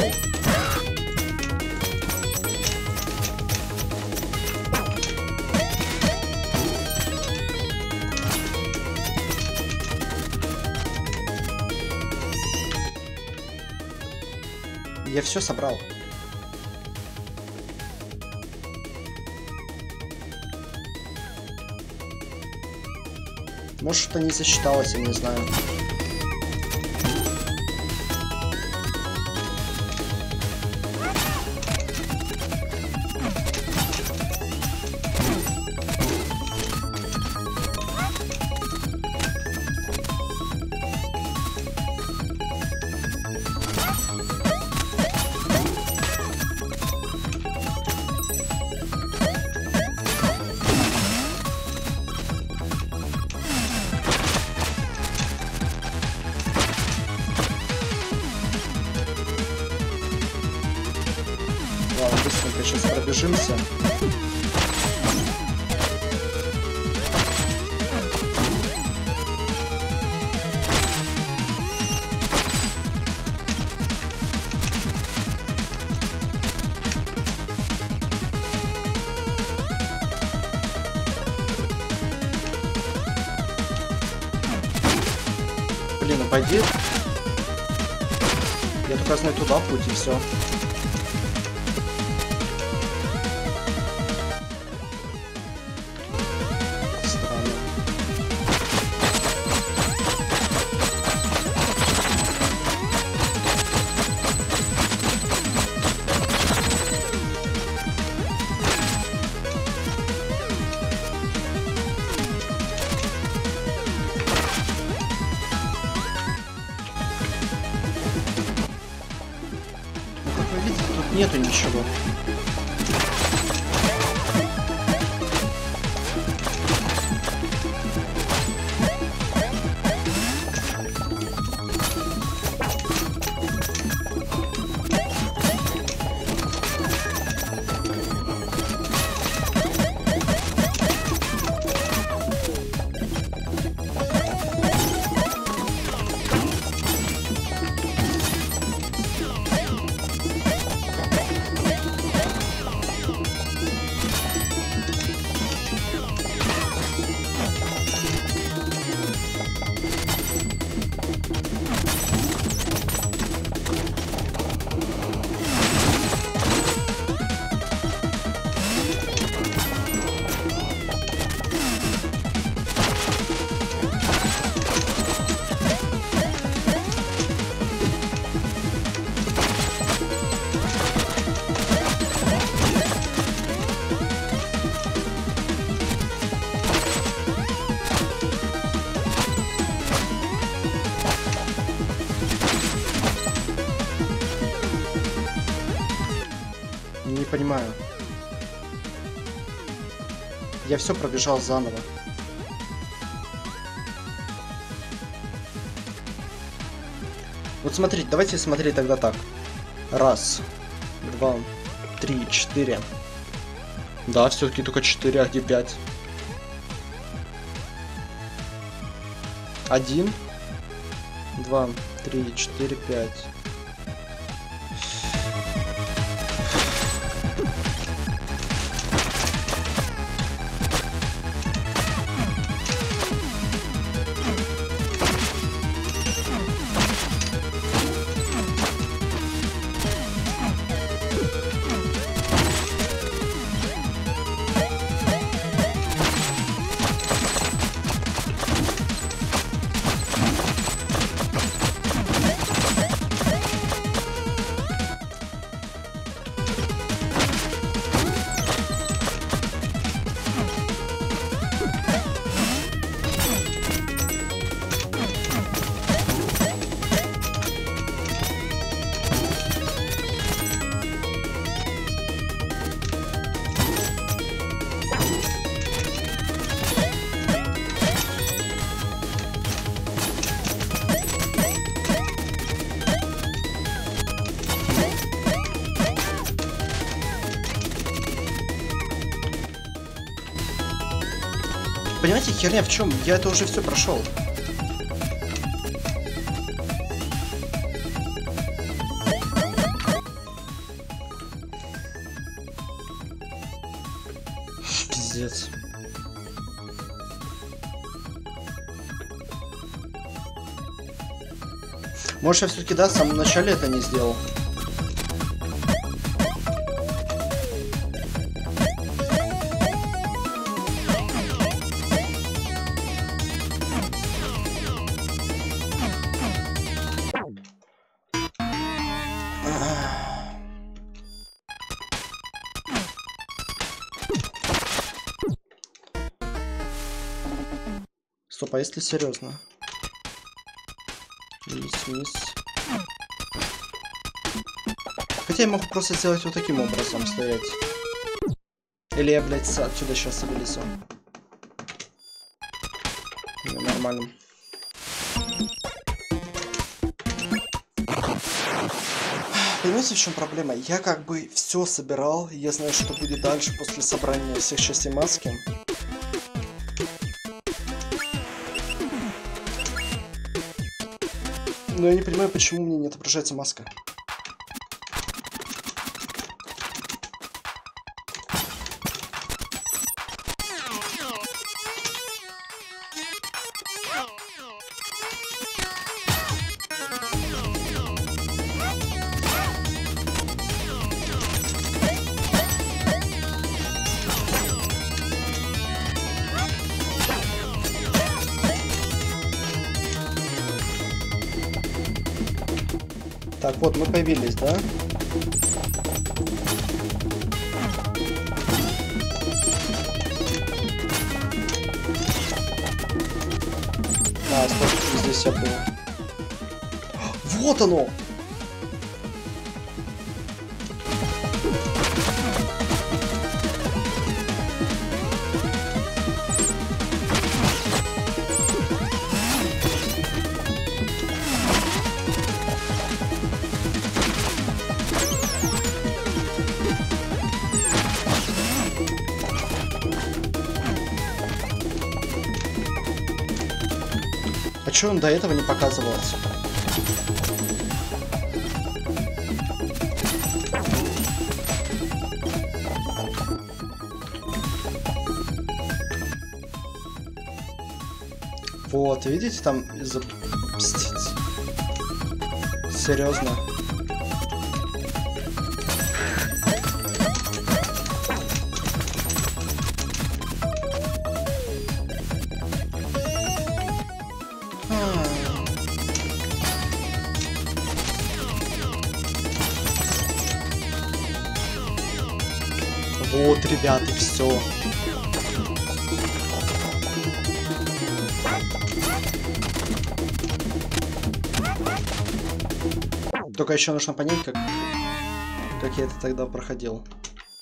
[SPEAKER 1] Я все собрал. Может, что-то не засчиталось, я не знаю. Ладно, быстренько сейчас пробежимся. Блин, ну пойди. Я только знаю туда путь и все. Нету ничего. понимаю. Я все пробежал заново. Вот смотрите, давайте смотреть тогда так. 1, 2, 3, 4. Да, все-таки только 4, а где 5? 1, 2, 3, 4, 5. Понимаете, херня в чем? Я это уже все прошел. Пиздец. Может, я все-таки, да, в самом начале это не сделал. Стоп, а если серьезно? Вниз. Хотя я могу просто сделать вот таким образом, стоять. Или я, блядь, отсюда сейчас вылезу. Нормально. Понимаете, в чем проблема? Я как бы все собирал, я знаю, что будет дальше после собрания всех частей маски. Но я не понимаю, почему мне не отображается маска. Так, вот мы появились, да? А, стоп, здесь я был. Вот оно! А чё он до этого не показывался? Вот, видите, там из-за... Пиздец. Серьезно. Вот, ребята, все. Только еще нужно понять, как я это тогда проходил.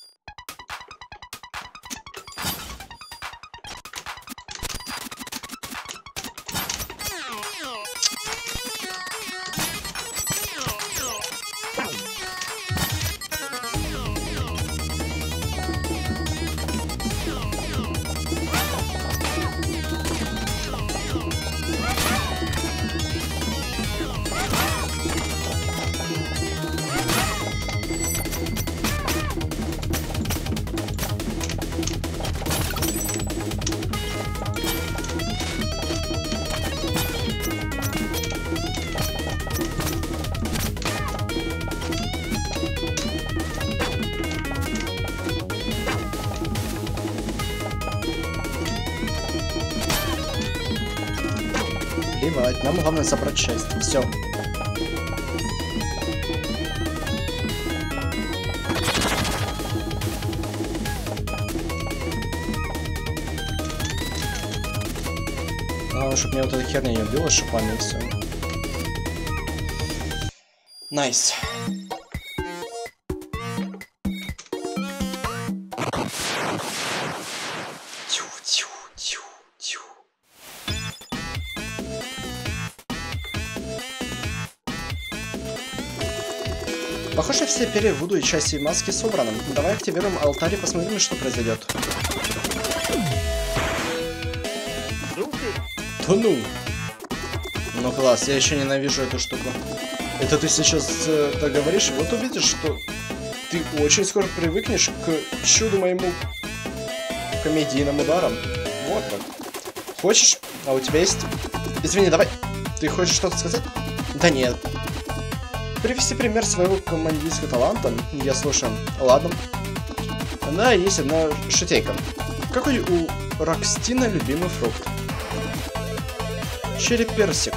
[SPEAKER 1] Нам главное забрать часть. Все. Главное, чтобы меня вот эта херня не убила шипами и все. Найс. Похоже, все перья Вуду и части маски собраны. Давай активируем алтарь и посмотрим, что произойдет. Да ну! Ну класс, я еще ненавижу эту штуку. Это ты сейчас так говоришь, вот увидишь, что ты очень скоро привыкнешь к чуду моему комедийным ударам. Вот как. Хочешь? А у тебя есть? Извини, давай. Ты хочешь что-то сказать? Да нет. Привести пример своего командирского таланта. Я слушаю. Ладно. Да, есть одна шутейка. Какой у Рокстина любимый фрукт? Черри-персик.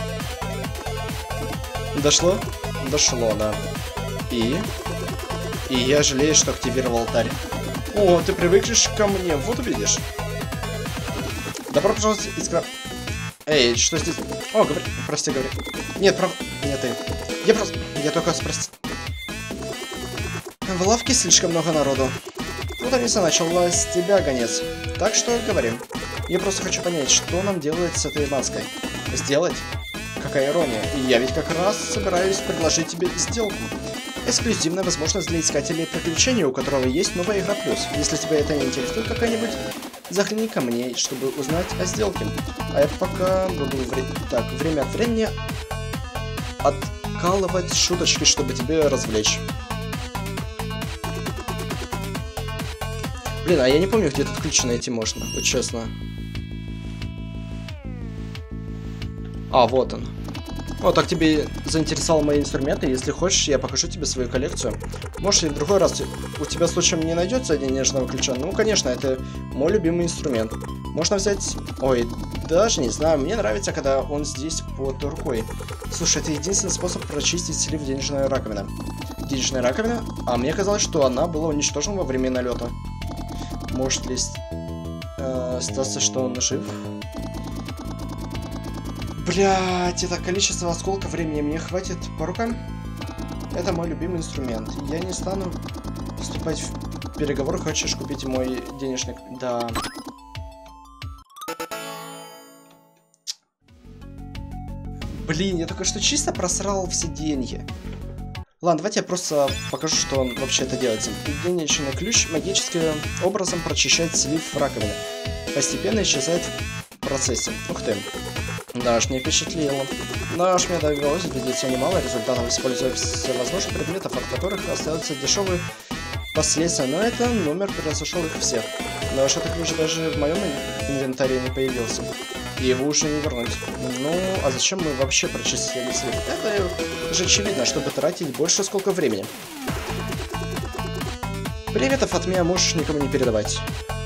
[SPEAKER 1] Дошло? Дошло, да. И я жалею, что активировал алтарь. О, ты привыкнешь ко мне, вот увидишь. Добро пожаловать из гра... Эй, что здесь? О, говори, прости, говори. Нет, нет, ты. Я только спросил. В лавке слишком много народу. Вот Алиса начала с тебя, гонец. Так что говорим. Я просто хочу понять, что нам делать с этой маской. Сделать? Какая ирония. И я ведь как раз собираюсь предложить тебе сделку. Эксклюзивная возможность для искателей приключений, у которого есть новая игра плюс. Если тебя это не интересует какая-нибудь, загляни ко мне, чтобы узнать о сделке. А я пока буду время от времени откалывать шуточки, чтобы тебя развлечь. Блин, а я не помню, где этот ключ найти можно, вот честно. А, вот он. Вот так тебе заинтересовал мои инструменты. Если хочешь, я покажу тебе свою коллекцию. Может, и в другой раз у тебя случаем не найдется денежного ключа? Ну, конечно, это мой любимый инструмент. Можно взять... Ой, даже не знаю. Мне нравится, когда он здесь под рукой. Слушай, это единственный способ прочистить слив денежной раковины. Денежная раковина? А мне казалось, что она была уничтожена во время налета. Может ли статься, что он жив? Блять, это количество осколков времени мне хватит по рукам? Это мой любимый инструмент. Я не стану вступать в переговоры. Хочешь купить мой денежный... Да. Блин, я только что чисто просрал все деньги. Ладно, давайте я просто покажу, что он вообще это делается. Денежный ключ магическим образом прочищает слив раковины. Постепенно исчезает в процессе. Ух ты. Да уж, не впечатлило. Да уж, мне довелось видеть все немало результатов, используя всевозможных предметов, от которых остаются дешевые последствия, но это номер превзошел их всех. Да уж, этот ключ даже в моем инвентаре не появился. И его уже не вернуть. Ну, а зачем мы вообще прочистили слив? Это же очевидно, чтобы тратить больше сколько времени. Приветов от меня можешь никому не передавать.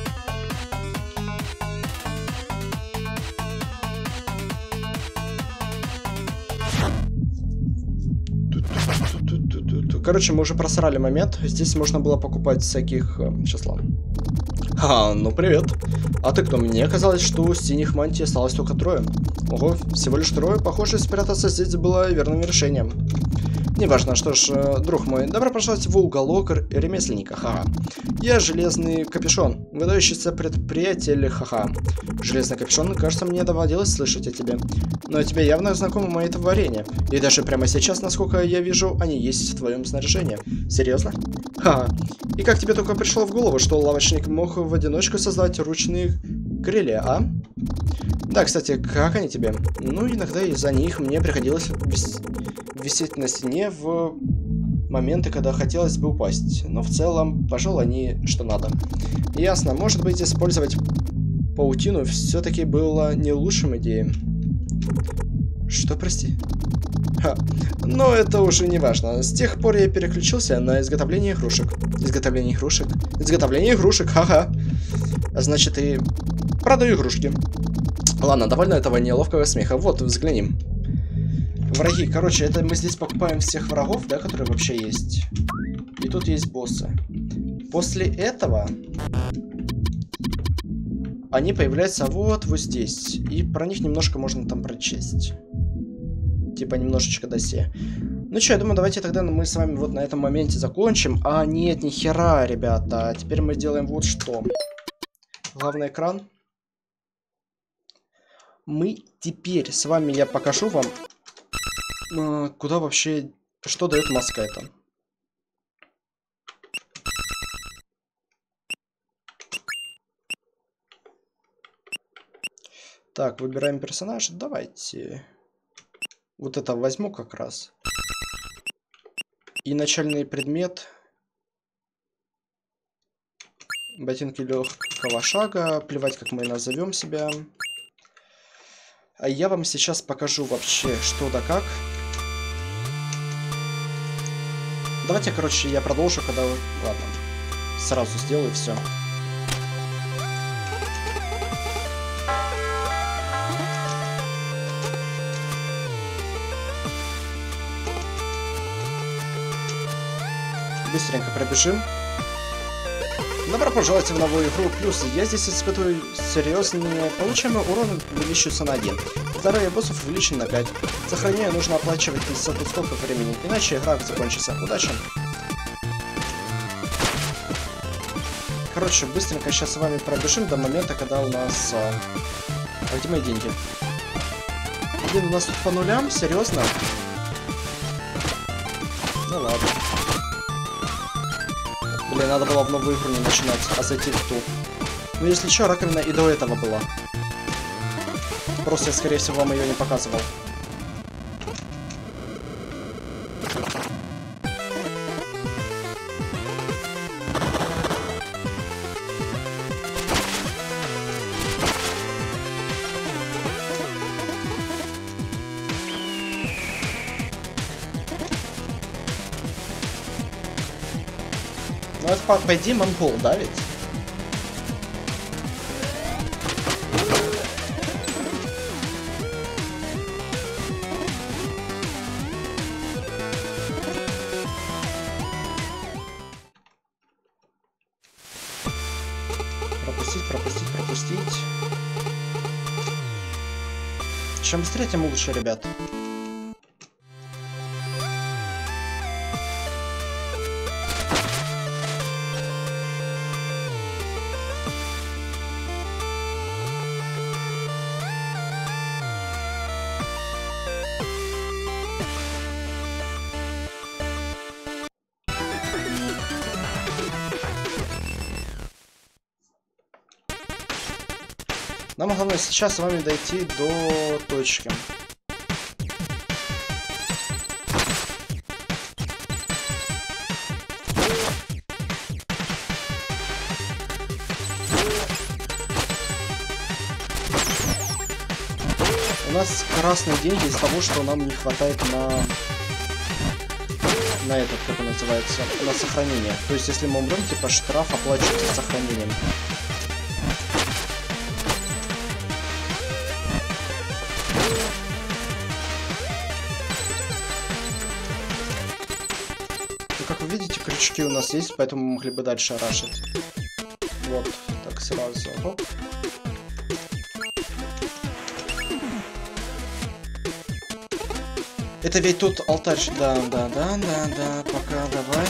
[SPEAKER 1] Короче, мы уже просрали момент. Здесь можно было покупать всяких... Сейчас, ладно. Ха, ну привет. А ты кто? Мне казалось, что у синих мантий осталось только трое. Ого, всего лишь трое. Похоже, спрятаться здесь было верным решением. Неважно, что ж, друг мой, добро пожаловать в уголок ремесленника, ха-ха. Я Железный Капюшон, выдающийся предприятель, ха-ха. Железный Капюшон, кажется, мне доводилось слышать о тебе. Но тебе явно знакомы мои творения. И даже прямо сейчас, насколько я вижу, они есть в твоем снаряжении. Серьезно? Ха-ха. И как тебе только пришло в голову, что лавочник мог в одиночку создать ручные крылья, а? Да, кстати, как они тебе? Ну, иногда из-за них мне приходилось висеть на стене в моменты, когда хотелось бы упасть. Но в целом, пожалуй, они что надо. Ясно, может быть, использовать паутину все-таки было не лучшим идеей. Что, прости? Ха. Но это уже не важно. С тех пор я переключился на изготовление игрушек. Изготовление игрушек? Изготовление игрушек, ха-ха. Значит, и продаю игрушки. Ладно, довольно этого неловкого смеха. Вот, взглянем. Враги. Короче, это мы здесь покупаем всех врагов, да, которые вообще есть. И тут есть боссы. После этого они появляются вот здесь. И про них немножко можно там прочесть. Типа немножечко досе. Ну что, я думаю, давайте тогда мы с вами вот на этом моменте закончим. А нет, ни хера, ребята. Теперь мы делаем вот что. Главный экран. Мы теперь с вами, я покажу вам, куда вообще, что дает маска эта. Так, выбираем персонажа. Давайте вот это возьму как раз. И начальный предмет. Ботинки легкого шага. Плевать, как мы назовем себя. А я вам сейчас покажу вообще, что да как. Давайте, короче, я продолжу, когда... Ладно. Сразу сделаю все. Быстренько пробежим. Добро пожаловать в новую игру Плюс. Я здесь испытываю серьезные. Получаемый урон увеличивается на 1. Здоровье боссов увеличено на 5. Сохранение нужно оплачивать 50 кусков времени, иначе игра закончится. Удачи! Короче, быстренько сейчас с вами пробежим до момента, когда у нас... А где мои деньги? Блин, у нас тут по нулям? Серьезно? Ну ладно. Блин, надо было в новую игру не начинать, а зайти в ту. Ну, если что, раковина и до этого была. Просто я, скорее всего, вам ее не показывал. Ну, это, по идее, монгол, да, ведь? Пропустить. Чем быстрее, тем лучше, ребят. Нам главное сейчас с вами дойти до точки. У нас красные деньги из того, что нам не хватает на этот, как он называется, на сохранение. То есть, если мы умрем, типа штраф оплачивается сохранением. Как вы видите, крючки у нас есть, поэтому мы могли бы дальше рашить. Вот, так сразу. Оп. Это ведь тут алтарь. Да, пока, давай.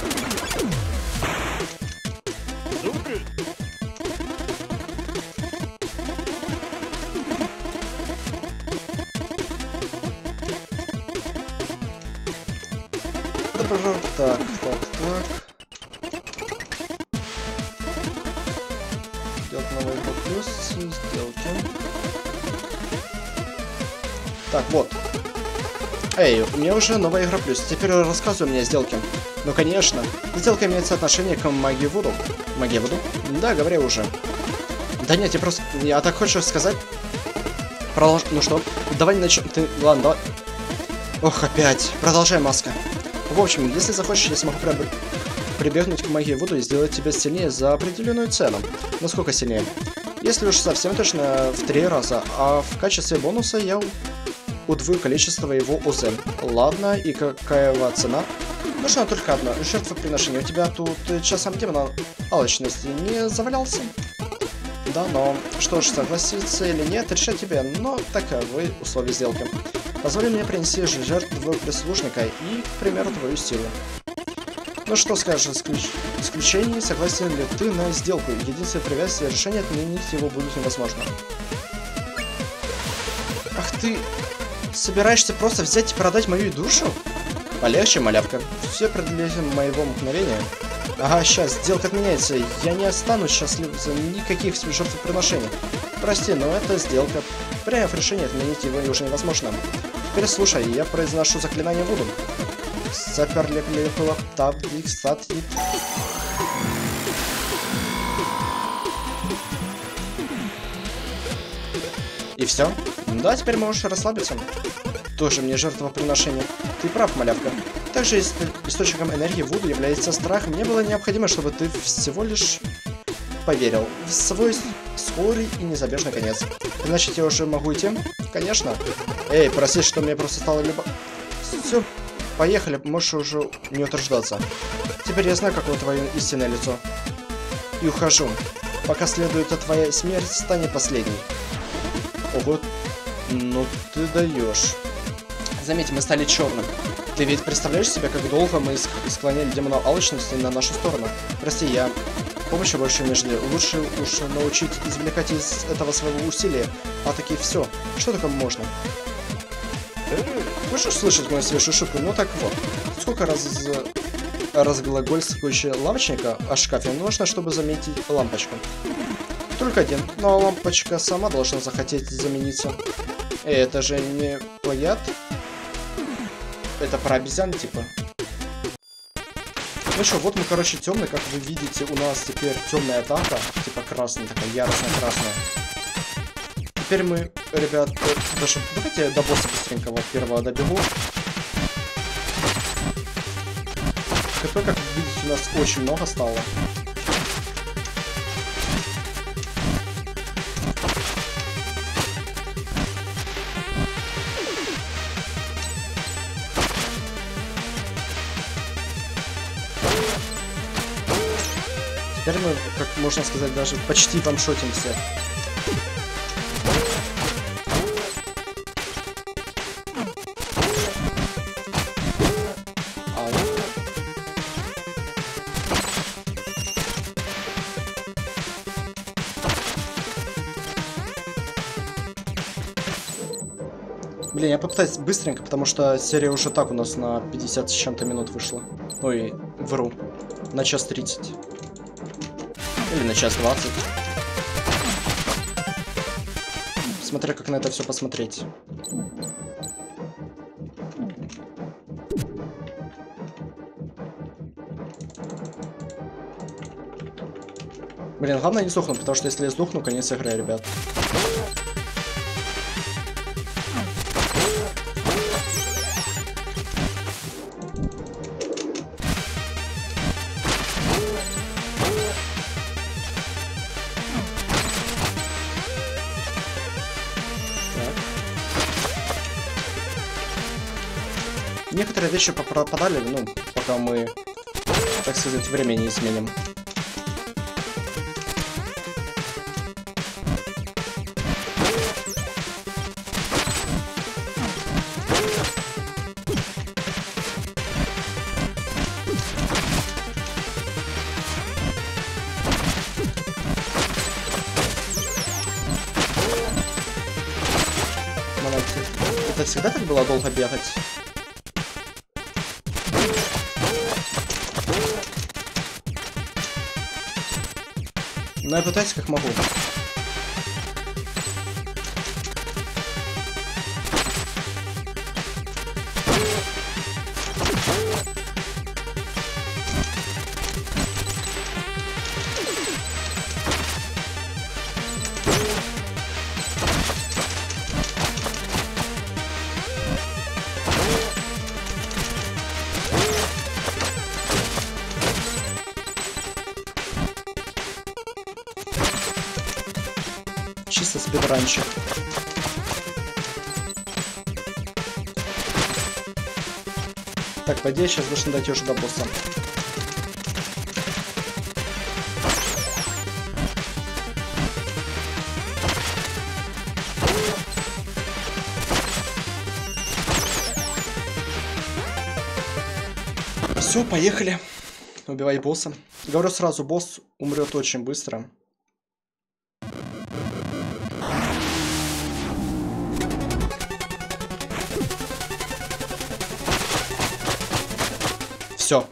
[SPEAKER 1] Так. Делать новый плюс, сделки. Так, вот. Эй, у меня уже новая игра плюс. Теперь рассказывай мне о сделке. Ну, конечно. Сделка имеет отношение к магии Вуду. Магия Вуду? Да, говори уже. Да нет, я просто... Я так хочешь сказать? Ну что? Давай начнем. Ты... Ладно, давай. Ох, опять. Продолжай, маска. В общем, если захочешь, я смогу прибегнуть к магии Вуду и сделать тебя сильнее за определенную цену. Насколько сильнее? Если уж совсем точно, в 3 раза, а в качестве бонуса я удвою количество его ОЗ. Ладно, и какая цена? Нужно только одно, жертвоприношение. У тебя тут часом демона алчности не завалялся? Да, но что ж, согласиться или нет, решать тебе, но таковы условия сделки. Позволь мне принести жертву прислужника и, к примеру, твою силу. Ну что скажешь в исключении, согласен ли ты на сделку? Единственное препятствие решения отменить его будет невозможно. Ах ты, собираешься просто взять и продать мою душу? Полегче, малявка. Все преодоление моего мгновения. Ага, сейчас, сделка отменяется. Я не останусь счастлив за никаких жертвоприношений. Прости, но это сделка. Приняв решение, отменить его уже невозможно. Теперь слушай, я произношу заклинание Вуду. И все? Да, теперь можешь расслабиться. Тоже мне жертвоприношение. Ты прав, малявка. Также источником энергии Вуду является страх. Мне было необходимо, чтобы ты всего лишь поверил в свой скорый и незабежный конец. Значит, я уже могу идти? Конечно. Эй, прости, что мне просто стало любо... Все, поехали, можешь уже не утруждаться. Теперь я знаю, какое твое истинное лицо. И ухожу. Пока следует, твоя смерть станет последней. Ого, ну ты даешь. Заметь, мы стали черным. Ты ведь представляешь себе, как долго мы склоняли демона алчности на нашу сторону? Прости, я помощи больше не жду. Лучше уж научить извлекать из этого своего усилия. А таки все. Что такое можно? Хочешь слышать мою свежую шутку? Ну так вот. Сколько разглагольствующего лавочника о шкафе нужно, чтобы заметить лампочку? Только один. Но лампочка сама должна захотеть замениться. Это же не плагиат? Это про обезьян, типа. Ну что, вот мы, короче, темный, как вы видите, у нас теперь темная атака, типа красная, такая яростная красная. Теперь мы, ребят, даже давайте я до босса быстренько вот первого добегу. ХП, как вы видите, у нас очень много стало. Теперь мы, как можно сказать, даже почти ваншотимся. Блин, я попытаюсь быстренько, потому что серия уже так у нас на 50 с чем-то минут вышла. Ой, вру. На час 30. Или на час 20. Смотря как на это все посмотреть. Блин, главное не сдохнуть, потому что если я сдохну, конец игры, ребят. Некоторые вещи пропадали, ну, пока мы, так сказать, время не изменим. Это всегда так было долго бегать? Но я пытаюсь как могу. раньше. Так, по идее, сейчас должен дойти уже до босса. Все, поехали. Убивай босса. Говорю сразу, босс умрет очень быстро. Все.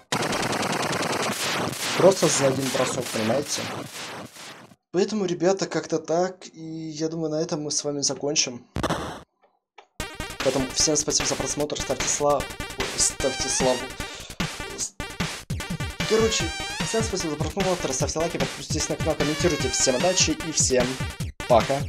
[SPEAKER 1] Просто за один бросок, понимаете? Поэтому, ребята, как-то так. И я думаю, на этом мы с вами закончим. Поэтому всем спасибо за просмотр. Ставьте славу. Короче, всем спасибо за просмотр. Ставьте лайки, подписывайтесь на канал, комментируйте. Всем удачи и всем пока.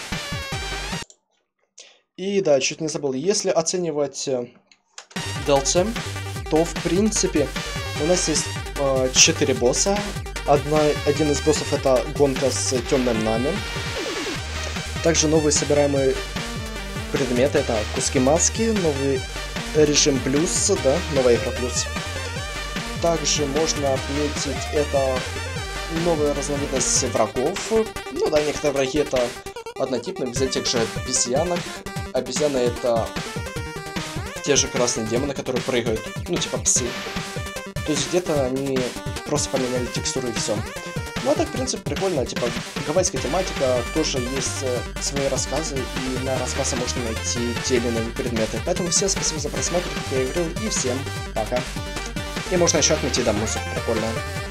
[SPEAKER 1] И да, чуть не забыл. Если оценивать DLC, то в принципе у нас есть 4 босса. Один из боссов это гонка с темным нами. Также новые собираемые предметы это куски маски, новый режим плюс, да, новая игра плюс. Также можно отметить это новая разновидность врагов. Ну да, некоторые враги это однотипные, без этих же обезьянок. Обезьяны это те же красные демоны, которые прыгают, ну типа псы. То есть где-то они просто поменяли текстуру и все. Ну а так, в принципе, прикольно, типа гавайская тематика, тоже есть свои рассказы, и на рассказы можно найти те или иные предметы. Поэтому всем спасибо за просмотр, как я говорил, и всем пока. И можно еще отметить, да, музыку прикольно.